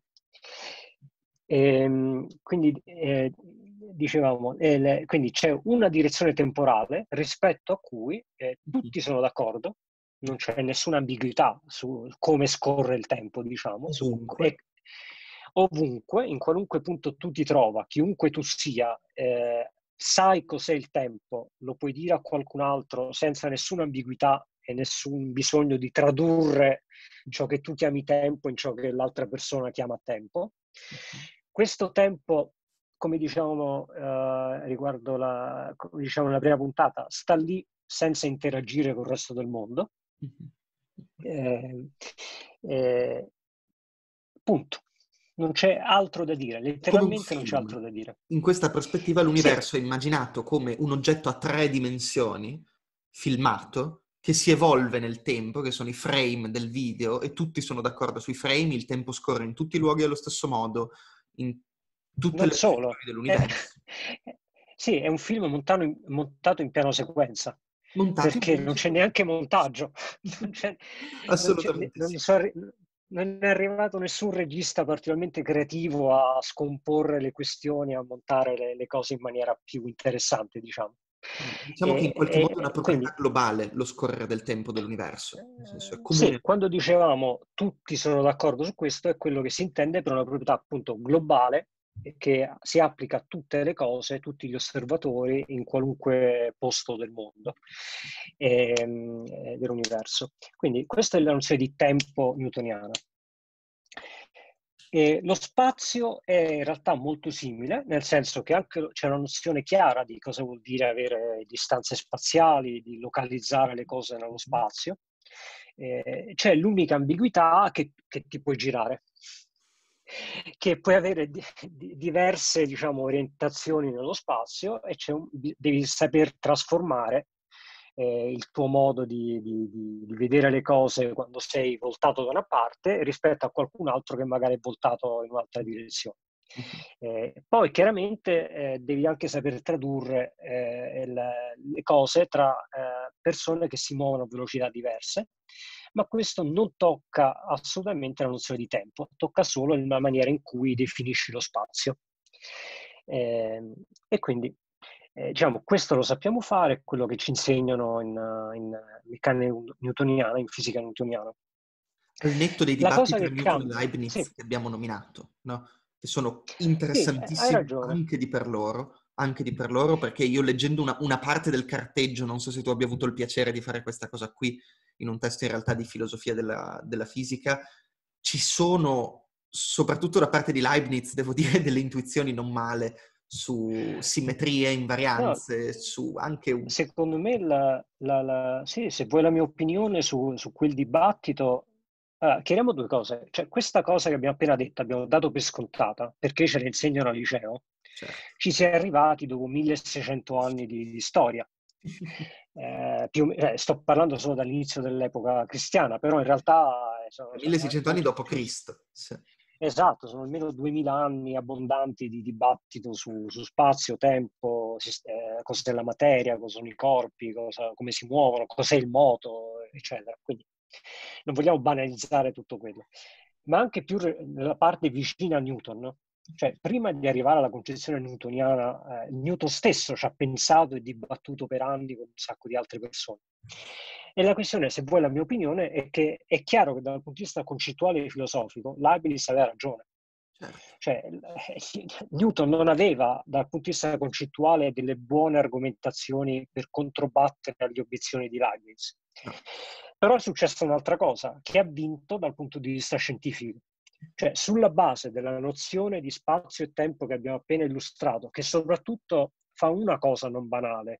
Quindi dicevamo, quindi c'è una direzione temporale rispetto a cui tutti sono d'accordo, non c'è nessuna ambiguità su come scorre il tempo, diciamo, ovunque. ovunque, in qualunque punto tu ti trova, chiunque tu sia, sai cos'è il tempo, lo puoi dire a qualcun altro senza nessuna ambiguità e nessun bisogno di tradurre ciò che tu chiami tempo in ciò che l'altra persona chiama tempo. Questo tempo, come diciamo riguardo come diciamo nella prima puntata, sta lì senza interagire con il resto del mondo. Eh, eh, punto. Non c'è altro da dire, Come un letteralmente non c'è film. altro da dire. In questa prospettiva Sì, l'universo è immaginato come un oggetto a 3 dimensioni, filmato, che si evolve nel tempo, che sono i frame del video, e tutti sono d'accordo sui frame, il tempo scorre in tutti i luoghi allo stesso modo, in tutte non le solo. traiettorie dell'universo. Sì, è un film montato in piano sequenza, Montato in perché piano non c'è neanche sequenza. montaggio. Non, Assolutamente sì. non è arrivato nessun regista particolarmente creativo a scomporre le questioni, a montare le cose in maniera più interessante, diciamo. Diciamo che in qualche modo è una proprietà Quindi, globale lo scorrere del tempo dell'universo, nel senso è sì, comune. quando dicevamo tutti sono d'accordo su questo, è quello che si intende per una proprietà appunto globale e che si applica a tutte le cose, tutti gli osservatori in qualunque posto del mondo dell'universo. Quindi questa è la nozione di tempo newtoniana. E lo spazio è in realtà molto simile, nel senso che anche c'è una nozione chiara di cosa vuol dire avere distanze spaziali, di localizzare le cose nello spazio. C'è l'unica ambiguità che ti puoi girare, che puoi avere diverse, diciamo, orientazioni nello spazio e devi saper trasformare il tuo modo di vedere le cose quando sei voltato da una parte rispetto a qualcun altro che magari è voltato in un'altra direzione. Poi chiaramente devi anche saper tradurre le cose tra persone che si muovono a velocità diverse, ma questo non tocca assolutamente la nozione di tempo, tocca solo la maniera in cui definisci lo spazio. E quindi diciamo, questo lo sappiamo fare, quello che ci insegnano in meccanica newtoniana, in fisica newtoniana. Al netto dei La cosa dibattiti tra che Newton e cambia, sì, Leibniz che abbiamo nominato, no? Che sono sì, hai interessantissimi ragione. anche di per loro, perché io leggendo una parte del carteggio, non so se tu abbia avuto il piacere di fare questa cosa qui, in un testo in realtà di filosofia della fisica, ci sono, soprattutto da parte di Leibniz, devo dire, delle intuizioni non male su simmetrie, No, invarianze, su anche... secondo me, sì, se vuoi la mia opinione su quel dibattito, chiariamo due cose. Cioè, questa cosa che abbiamo appena detto, abbiamo dato per scontata, perché ce la insegnano al liceo, Certo. ci si è arrivati dopo 1600 anni di storia. Sto parlando solo dall'inizio dell'epoca cristiana, però in realtà sono 1600 anni molto dopo più. Cristo. Sì. Esatto, sono almeno 2000 anni abbondanti di dibattito su spazio, tempo, cos'è la materia, cosa sono i corpi, come si muovono, cos'è il moto, eccetera. Quindi non vogliamo banalizzare tutto quello, ma anche più nella parte vicina a Newton, no? Cioè, prima di arrivare alla concezione newtoniana, Newton stesso ci ha pensato e dibattuto per anni con un sacco di altre persone. E la questione, se vuoi la mia opinione, è che è chiaro che dal punto di vista concettuale e filosofico Leibniz aveva ragione. Certo. Cioè, Newton non aveva dal punto di vista concettuale delle buone argomentazioni per controbattere alle obiezioni di Leibniz. No. Però è successa un'altra cosa, che ha vinto dal punto di vista scientifico. Cioè, sulla base della nozione di spazio e tempo che abbiamo appena illustrato, che soprattutto fa una cosa non banale,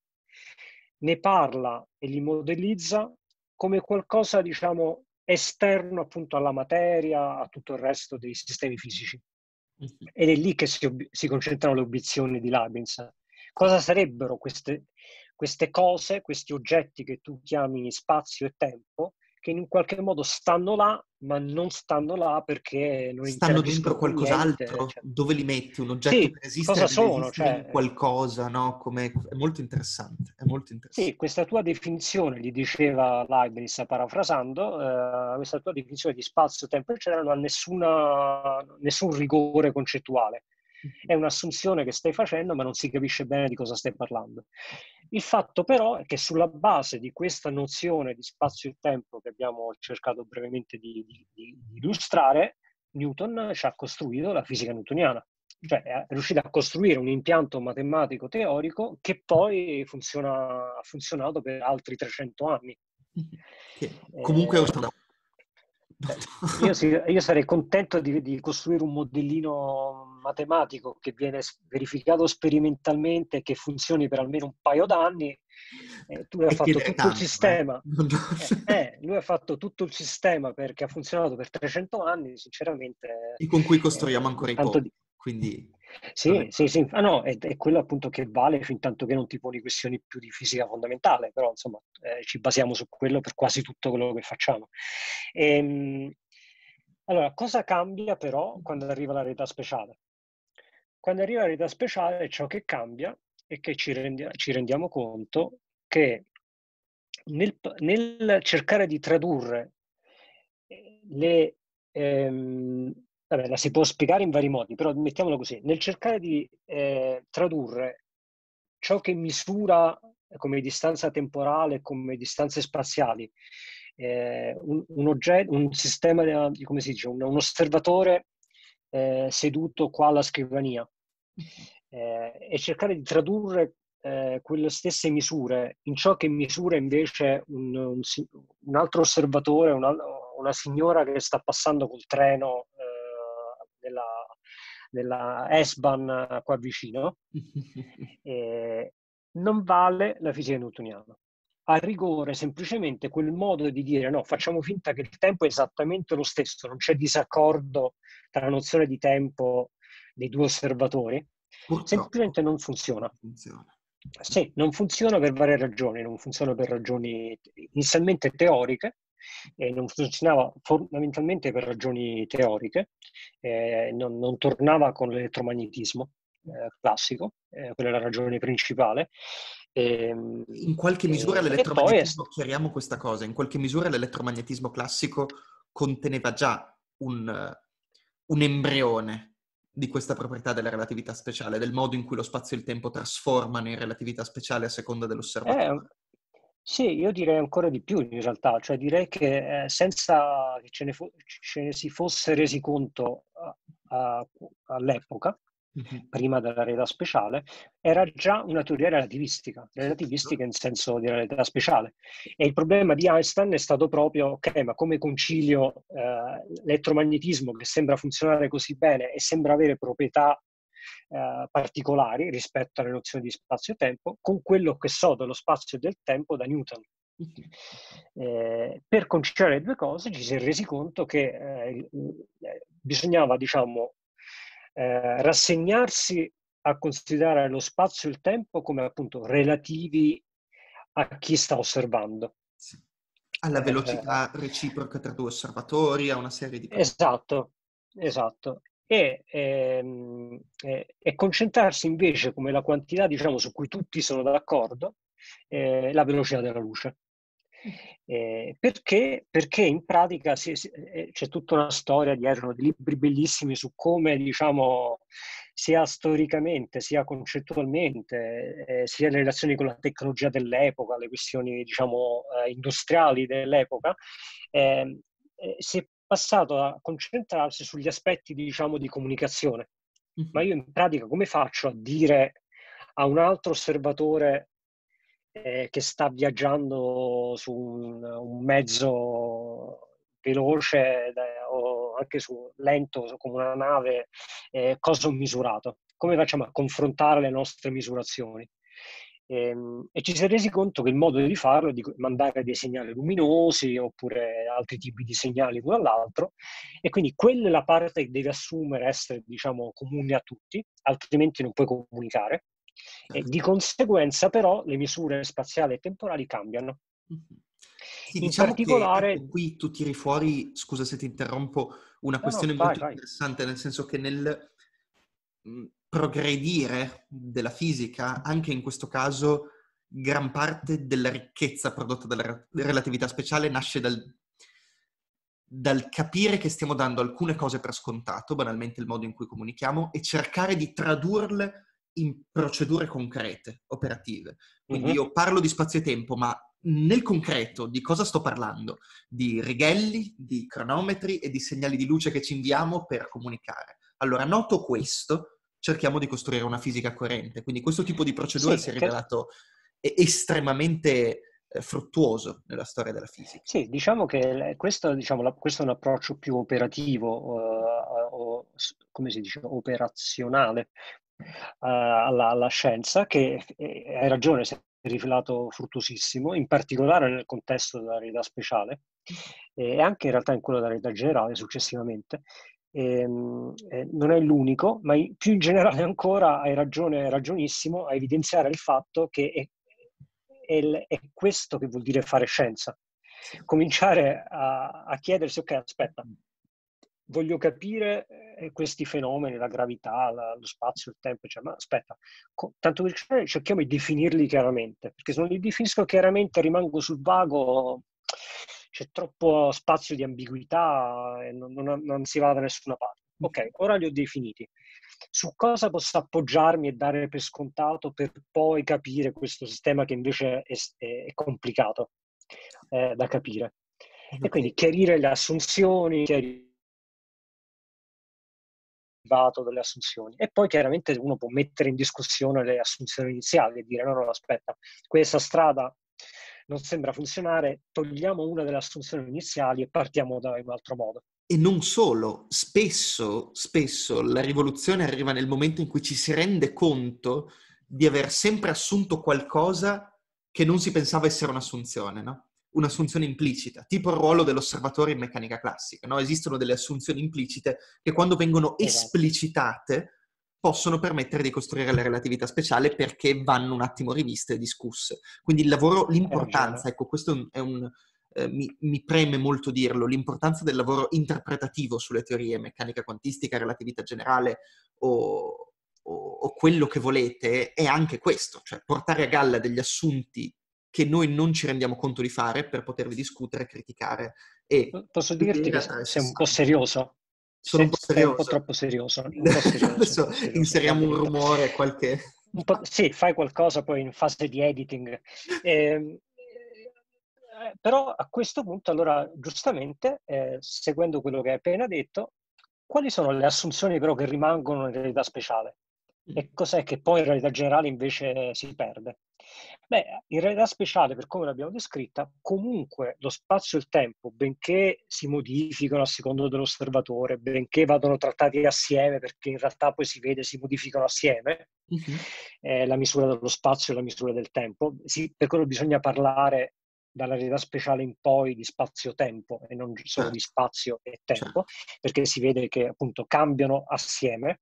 ne parla e li modellizza come qualcosa, diciamo, esterno appunto alla materia, a tutto il resto dei sistemi fisici. Mhm. Ed è lì che si concentrano le obiezioni di Leibniz. Cosa sarebbero queste cose, questi oggetti che tu chiami spazio e tempo, che in qualche modo stanno là, ma non stanno là perché non Stanno dentro interagiscono con niente. qualcos'altro? Cioè. Dove li metti? Un oggetto Sì, per cosa esistere deve sono? esistere in Cioè, qualcosa, no? È molto interessante, è molto sì, interessante. questa tua definizione, gli diceva Leibniz parafrasando, questa tua definizione di spazio, tempo, eccetera, non ha nessun rigore concettuale. È un'assunzione che stai facendo, ma non si capisce bene di cosa stai parlando. Il fatto però è che sulla base di questa nozione di spazio e tempo che abbiamo cercato brevemente di illustrare, Newton ci ha costruito la fisica newtoniana. Cioè è riuscito a costruire un impianto matematico teorico che poi ha funzionato per altri 300 anni. Che comunque è Eh, stato... cioè, io sarei contento di costruire un modellino matematico che viene verificato sperimentalmente e che funzioni per almeno un paio d'anni. Tu hai E fatto chiedere tutto il tanto, eh? sistema. Lui ha fatto tutto il sistema perché ha funzionato per 300 anni, sinceramente, E con cui costruiamo ancora i tanto ponti, di. quindi non è Sì, sì, male. sì. Ah, no, è quello appunto che vale fin tanto che non ti poni questioni più di fisica fondamentale, però insomma ci basiamo su quello per quasi tutto quello che facciamo. Ehm, allora, cosa cambia però quando arriva la realtà speciale? Quando arriva la realtà speciale, ciò che cambia è che ci rendiamo conto che nel cercare di tradurre le vabbè, la si può spiegare in vari modi, però mettiamolo così, nel cercare di tradurre ciò che misura come distanza temporale, come distanze spaziali. Un sistema come si dice, un osservatore seduto qua alla scrivania, e cercare di tradurre quelle stesse misure in ciò che misura invece un altro osservatore, una signora che sta passando col treno della S-Bahn qua vicino. Non vale la fisica newtoniana. A rigore, semplicemente quel modo di dire no, facciamo finta che il tempo è esattamente lo stesso, non c'è disaccordo tra la nozione di tempo dei due osservatori, semplicemente non funziona. Sì, non funziona per varie ragioni, non funziona per ragioni inizialmente teoriche, non funzionava fondamentalmente per ragioni teoriche, non tornava con l'elettromagnetismo classico, quella è la ragione principale. In qualche misura l'elettromagnetismo, chiariamo questa cosa, in qualche misura l'elettromagnetismo classico conteneva già un embrione di questa proprietà della relatività speciale, del modo in cui lo spazio e il tempo trasformano in relatività speciale a seconda dell'osservatore. Sì, io direi ancora di più in realtà, cioè direi che senza che ce ne si fosse resi conto all'epoca, prima della realtà speciale, era già una teoria relativistica in senso di realtà speciale. E il problema di Einstein è stato proprio, ok, ma come concilio l'elettromagnetismo che sembra funzionare così bene e sembra avere proprietà particolari rispetto alle nozioni di spazio e tempo con quello che so dello spazio e del tempo da Newton. Per conciliare le due cose ci si è resi conto che bisognava, diciamo, rassegnarsi a considerare lo spazio e il tempo come appunto relativi a chi sta osservando. Sì. Alla velocità reciproca tra due osservatori, a una serie di cose. Esatto. E concentrarsi invece come la quantità, diciamo, su cui tutti sono d'accordo, la velocità della luce. Perché in pratica c'è tutta una storia dietro, di libri bellissimi su come, diciamo, sia storicamente, sia concettualmente, sia in relazione con la tecnologia dell'epoca, le questioni, diciamo, industriali dell'epoca, si è passato a concentrarsi sugli aspetti, diciamo, di comunicazione. Ma io in pratica come faccio a dire a un altro osservatore che sta viaggiando su un mezzo veloce o anche lento come una nave, cosa ho misurato? Come facciamo a confrontare le nostre misurazioni? E ci si è resi conto che il modo di farlo è di mandare dei segnali luminosi oppure altri tipi di segnali l'uno all'altro, e quindi quella è la parte che deve assumere essere, diciamo, comune a tutti, altrimenti non puoi comunicare. E di conseguenza però le misure spaziali e temporali cambiano. Sì, In diciamo particolare... che qui tu tiri fuori, scusa se ti interrompo, una questione molto interessante, nel senso che nel progredire della fisica, anche in questo caso, gran parte della ricchezza prodotta dalla relatività speciale nasce dal capire che stiamo dando alcune cose per scontato, banalmente il modo in cui comunichiamo, e cercare di tradurle in procedure concrete, operative. Quindi io parlo di spazio e tempo, ma nel concreto di cosa sto parlando? Di righelli, di cronometri e di segnali di luce che ci inviamo per comunicare. Allora, noto questo, cerchiamo di costruire una fisica coerente. Quindi questo tipo di procedura si è rivelato estremamente fruttuoso nella storia della fisica. Sì, diciamo che questo è un approccio più operativo, come si dice, operazionale alla scienza, che hai ragione, si è rivelato fruttuosissimo, in particolare nel contesto della realtà speciale e anche in realtà in quello della realtà generale successivamente. Non è l'unico, ma più in generale ancora hai ragionissimo a evidenziare il fatto che è questo che vuol dire fare scienza. Cominciare a chiedersi, ok, aspetta, voglio capire questi fenomeni, la gravità, lo spazio, il tempo, cioè, ma aspetta, tanto per cerchiamo di definirli chiaramente, perché se non li definisco chiaramente rimango sul vago, c'è troppo spazio di ambiguità e non si va da nessuna parte. Ok, ora li ho definiti. Su cosa posso appoggiarmi e dare per scontato per poi capire questo sistema che invece è complicato da capire. E Ok. quindi chiarire le assunzioni, delle assunzioni. E poi chiaramente uno può mettere in discussione le assunzioni iniziali e dire no, no, aspetta, questa strada non sembra funzionare, togliamo una delle assunzioni iniziali e partiamo da un altro modo. E non solo, spesso la rivoluzione arriva nel momento in cui ci si rende conto di aver sempre assunto qualcosa che non si pensava essere un'assunzione, no? Un'assunzione implicita, tipo il ruolo dell'osservatore in meccanica classica, no? Esistono delle assunzioni implicite che quando vengono Esatto. esplicitate possono permettere di costruire la relatività speciale perché vanno un attimo riviste e discusse. Quindi il lavoro, Hai ragione. l'importanza, ecco, questo è un mi preme molto dirlo, l'importanza del lavoro interpretativo sulle teorie, meccanica quantistica, relatività generale o quello che volete, è anche questo, cioè portare a galla degli assunti che noi non ci rendiamo conto di fare per poterli discutere, criticare e Posso dirti vedere che attraverso sei i un po' sistemi. serioso? Sono un po' Sei un po' serioso. troppo serioso, un po' serioso, un Adesso po' serioso, va inseriamo un detto. rumore, qualche... Sì, fai qualcosa poi in fase di editing. Però a questo punto, allora, giustamente, seguendo quello che hai appena detto, quali sono le assunzioni però che rimangono in realtà speciale? E cos'è che poi in realtà generale invece si perde? Beh, in realtà speciale, per come l'abbiamo descritta, comunque lo spazio e il tempo, benché si modificano a secondo dell'osservatore, benché vadano trattati assieme, perché in realtà poi si vede si modificano assieme, Mhm. la misura dello spazio e la misura del tempo. Sì, per quello bisogna parlare dalla realtà speciale in poi di spazio-tempo e non solo di Certo, spazio e tempo, certo. perché si vede che appunto cambiano assieme.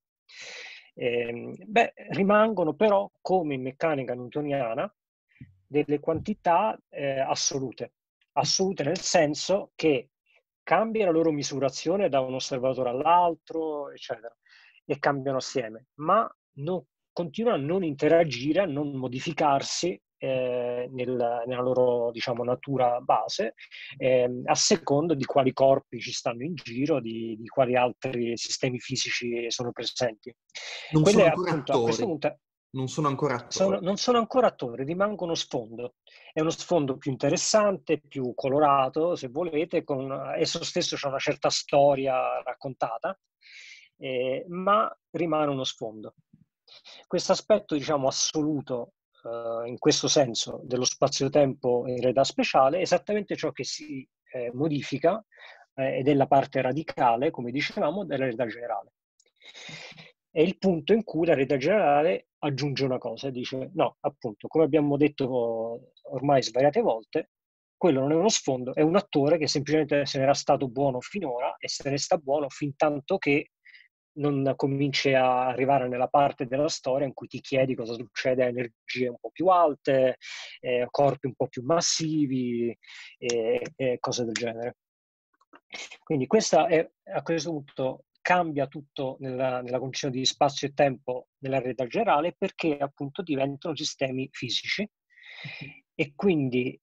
Rimangono però, come in meccanica newtoniana, delle quantità assolute nel senso che cambia la loro misurazione da un osservatore all'altro, eccetera, e cambiano assieme, ma continuano a non interagire, a non modificarsi nella loro, diciamo, natura base, a secondo di quali corpi ci stanno in giro, di quali altri sistemi fisici sono presenti. Non sono Quelle ancora appunto a questo attori, punto non sono ancora attori. non sono ancora attori, rimangono sfondo. È uno sfondo più interessante, più colorato, se volete, esso stesso c'è una certa storia raccontata, ma rimane uno sfondo. Questo aspetto, diciamo, assoluto, in questo senso, dello spazio-tempo in realtà speciale, è esattamente ciò che si modifica ed è la parte radicale, come dicevamo, della realtà generale. È il punto in cui la realtà generale aggiunge una cosa e dice no, appunto, come abbiamo detto ormai svariate volte, quello non è uno sfondo, è un attore che semplicemente se n'era stato buono finora e se ne sta buono fin tanto che non cominci a arrivare nella parte della storia in cui ti chiedi cosa succede a energie un po' più alte, corpi un po' più massivi e cose del genere. Quindi questa è, a questo punto cambia tutto nella concezione di spazio e tempo nella realtà generale perché appunto diventano sistemi fisici e quindi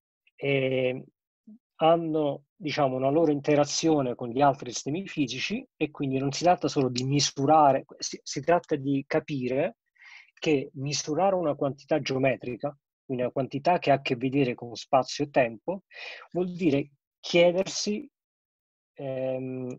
hanno, diciamo, una loro interazione con gli altri sistemi fisici e quindi non si tratta solo di misurare, si tratta di capire che misurare una quantità geometrica, quindi una quantità che ha a che vedere con spazio e tempo, vuol dire chiedersi ehm,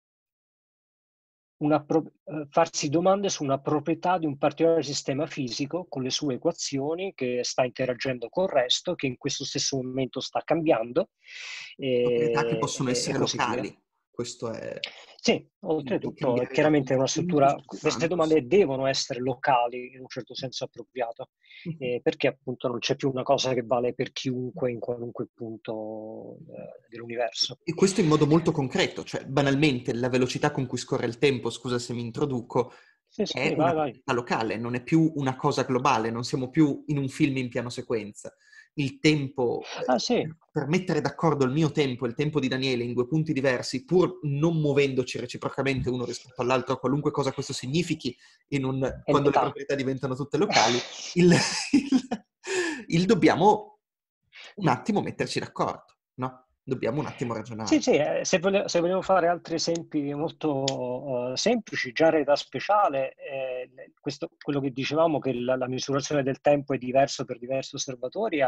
farsi domande su una proprietà di un particolare sistema fisico con le sue equazioni che sta interagendo col resto, che in questo stesso momento sta cambiando Proprietà che possono e essere così via. locali. Questo è Sì, il oltretutto, cambiare da chiaramente è punto una a punto struttura, queste spostandosi. domande devono essere locali in un certo senso appropriato, perché appunto non c'è più una cosa che vale per chiunque in qualunque punto dell'universo. E questo in modo molto concreto, cioè banalmente la velocità con cui scorre il tempo, scusa se mi introduco, Sì, è sì, una vai, vai. proprietà locale, non è più una cosa globale, non siamo più in un film in piano sequenza. Il tempo, Ah sì, per mettere d'accordo il mio tempo e il tempo di Daniele in due punti diversi, pur non muovendoci reciprocamente uno rispetto all'altro, qualunque cosa questo significhi, è quando le metà. proprietà diventano tutte locali, il dobbiamo un attimo metterci d'accordo, no? dobbiamo un attimo ragionare. Sì, sì, se vogliamo fare altri esempi molto semplici, già in realtà speciale, quello che dicevamo che la misurazione del tempo è diverso per diversi osservatori,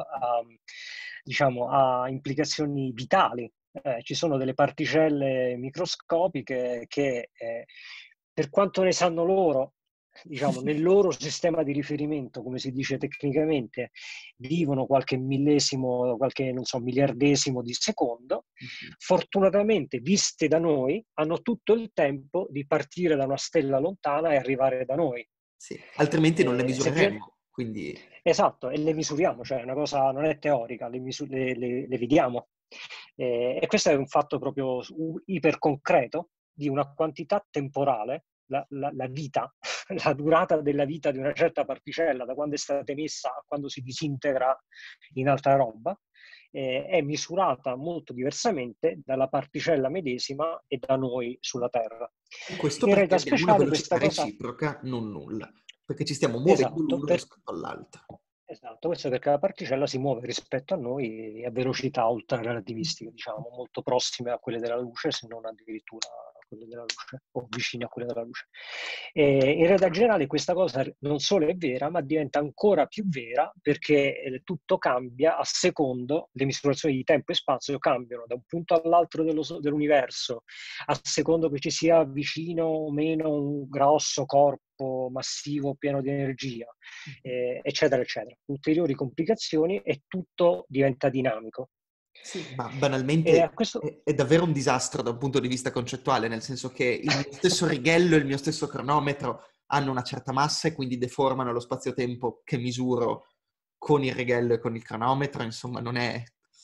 diciamo, ha implicazioni vitali. Ci sono delle particelle microscopiche che, per quanto ne sanno loro, diciamo, nel loro sistema di riferimento, come si dice tecnicamente, vivono qualche millesimo, qualche, non so, miliardesimo di secondo. Fortunatamente, viste da noi, hanno tutto il tempo di partire da una stella lontana e arrivare da noi. Sì, altrimenti non le Semplicemente, misureremmo, quindi... esatto, e le misuriamo, cioè una cosa non è teorica, le vediamo. E questo è un fatto proprio iperconcreto di una quantità temporale, la vita, la durata della vita di una certa particella, da quando è stata emessa a quando si disintegra in altra roba, è misurata molto diversamente dalla particella medesima e da noi sulla Terra. E questo In perché realtà abbiamo una speciale velocità questa cosa... reciproca, non nulla, perché ci stiamo muovendo Esatto, l'uno rispetto all'altro. esatto, questo perché la particella si muove rispetto a noi a velocità ultrarelativistiche, diciamo, molto prossime a quelle della luce, se non addirittura a quelle della luce, o vicine a quelle della luce. E in realtà generale questa cosa non solo è vera, ma diventa ancora più vera perché tutto cambia a secondo, le misurazioni di tempo e spazio cambiano da un punto all'altro dell'universo, a secondo che ci sia vicino o meno un grosso corpo massivo pieno di energia, eccetera, eccetera. Ulteriori complicazioni e tutto diventa dinamico. Sì, ma E a banalmente questo... è davvero un disastro da un punto di vista concettuale, nel senso che il mio stesso righello e il mio stesso cronometro hanno una certa massa e quindi deformano lo spazio-tempo che misuro con il righello e con il cronometro, insomma, non è...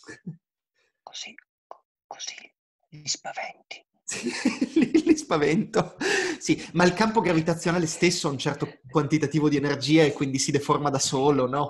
Così, così, li spaventi. Sì, li spavento. Sì, ma il campo gravitazionale stesso ha un certo quantitativo di energia e quindi si deforma da solo, no?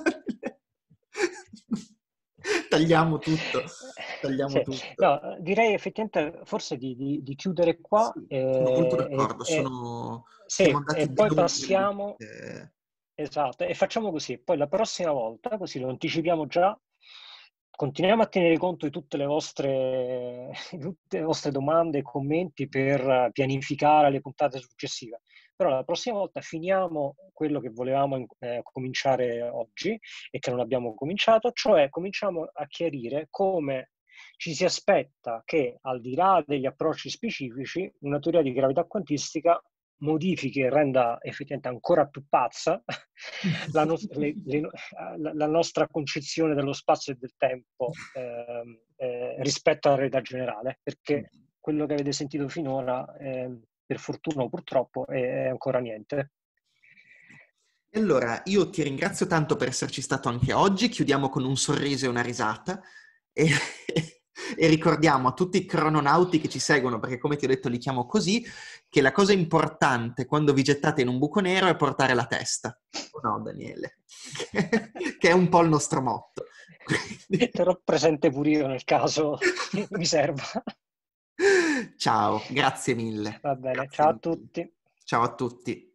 Tagliamo tutto, tagliamo Sì. tutto. No, direi effettivamente forse di chiudere qua Sì, sono molto d'accordo, siamo sì, e andati ben poi oltre il passiamo, limite. esatto, e facciamo così, poi la prossima volta, così lo anticipiamo già, continuiamo a tenere conto di tutte le vostre domande e commenti per pianificare le puntate successive. Però la prossima volta finiamo quello che volevamo cominciare oggi e che non abbiamo cominciato, cioè cominciamo a chiarire come ci si aspetta che, al di là degli approcci specifici, una teoria di gravità quantistica modifichi e renda effettivamente ancora più pazza la nostra concezione dello spazio e del tempo rispetto alla realtà generale, perché quello che avete sentito finora, per fortuna o purtroppo, è ancora niente. E allora, io ti ringrazio tanto per esserci stato anche oggi, chiudiamo con un sorriso e una risata e, e ricordiamo a tutti i crononauti che ci seguono, perché come ti ho detto li chiamo così, che la cosa importante quando vi gettate in un buco nero è portare la testa. O no, Daniele? Che è un po' il nostro motto. Quindi... Terrò presente pure io nel caso mi serva. Ciao, grazie mille. Va bene, Grazie ciao a mille. tutti. Ciao a tutti.